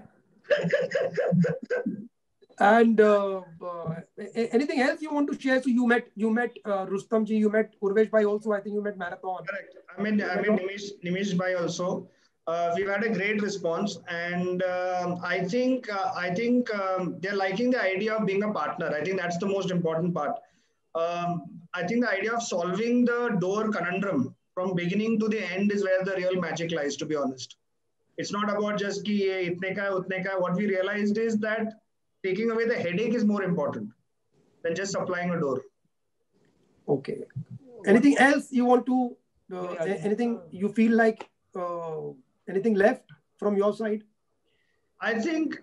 And anything else you want to share? So you met Rustam ji, you met Urvesh bhai also. I think you met Marathon. Correct. I mean Nimish bhai also. We've had a great response, and I think they're liking the idea of being a partner. I think that's the most important part. I think the idea of solving the door conundrum from beginning to the end is where the real magic lies, to be honest. It's not about just ki itne ka, utne ka. What we realized is that taking away the headache is more important than just supplying a door. Okay. Anything else you want to, anything you feel like, anything left from your side? I think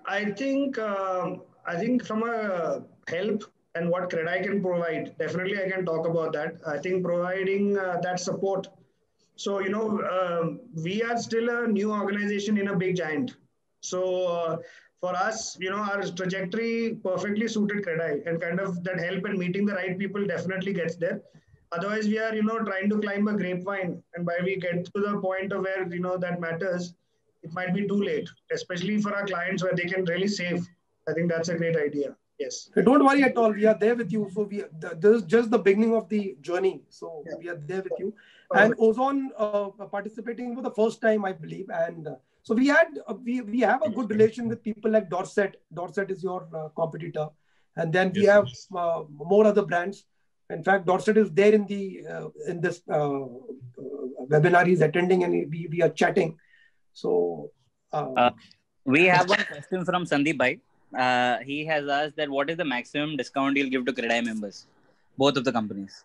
from a help and what CREDAI can provide, definitely I can talk about that. I think providing that support. So, we are still a new organization in a big giant. So for us, our trajectory perfectly suited CREDAI, and kind of that help and meeting the right people definitely gets there. Otherwise, we are, trying to climb a grapevine, and by we get to the point of where, that matters, it might be too late, especially for our clients where they can really save. I think that's a great idea. Yes. Don't worry at all. We are there with you. So this is just the beginning of the journey. So yeah, we are there with you. And Ozone participating for the first time, I believe. And so we have a good relation with people like Dorset. Dorset is your competitor. And then we have more other brands. In fact, Dorset is there in this webinar. He's attending, and we are chatting. So we have one question from Sandeep Bhai. He has asked that what is the maximum discount you'll give to CREDAI members, both of the companies?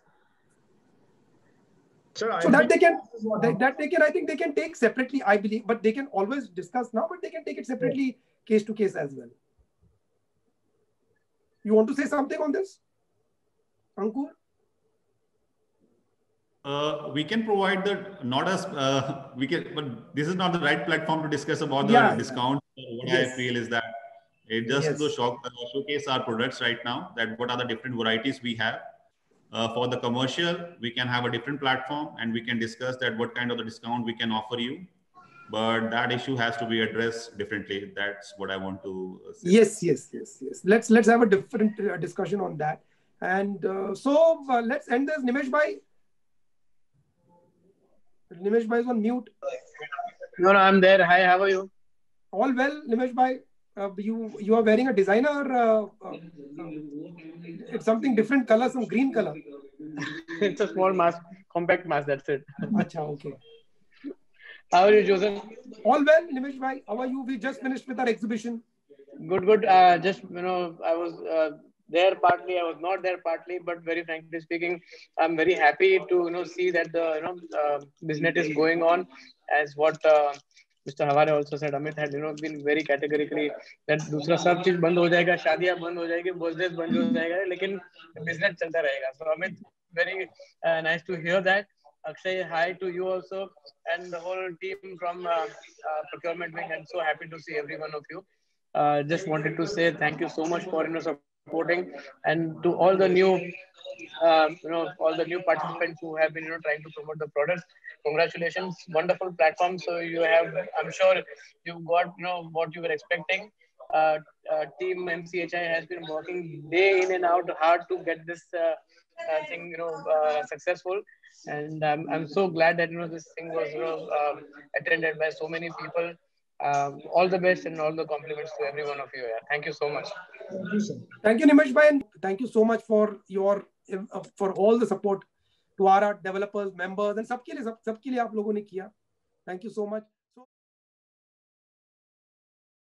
So that they can, I think they can take separately, I believe, but they can always discuss now, but they can take it separately, case to case as well. You want to say something on this, Ankur? We can provide but this is not the right platform to discuss about the discount. What I feel is that it just to showcase our products right now, that what are the different varieties we have. For the commercial, we can have a different platform and we can discuss that what kind of the discount we can offer you. But that issue has to be addressed differently. That's what I want to say. Yes. Let's have a different discussion on that. And so let's end this. Nimesh bhai is on mute. No, I'm there. Hi, how are you? All well, Nimesh bhai. You are wearing a designer. It's something different color, some green color. It's a small mask, compact mask. That's it. Acha, okay. How are you, Joseph? All well, Nimesh bhai. How are you? We just finished with our exhibition. Good. Just I was there partly. I was not there partly, but very frankly speaking, I'm very happy to see that the business is going on as what. Mr. Haware also said, Amit had been very categorically that दूसरा सब चीज बंद हो जाएगा, शादियां बंद हो जाएगी, birthdays बंद हो जाएगा, लेकिन business चलता रहेगा. So Amit, very nice to hear that. Akshay, hi to you also and the whole team from procurement wing. I'm so happy to see every one of you. Just wanted to say thank you so much for supporting, and to all the new all the new participants who have been trying to promote the products. Congratulations, wonderful platform. So you have, I'm sure you got what you were expecting. Team MCHI has been working day in and out hard to get this thing successful, and I'm so glad that this thing was attended by so many people. All the best and all the compliments to every one of you. Thank you so much. Thank you, sir. Thank you, Nimesh bhai, and thank you so much for all the support to our developers, members, and सबके लिए आप लोगों ने किया. Thank you so much.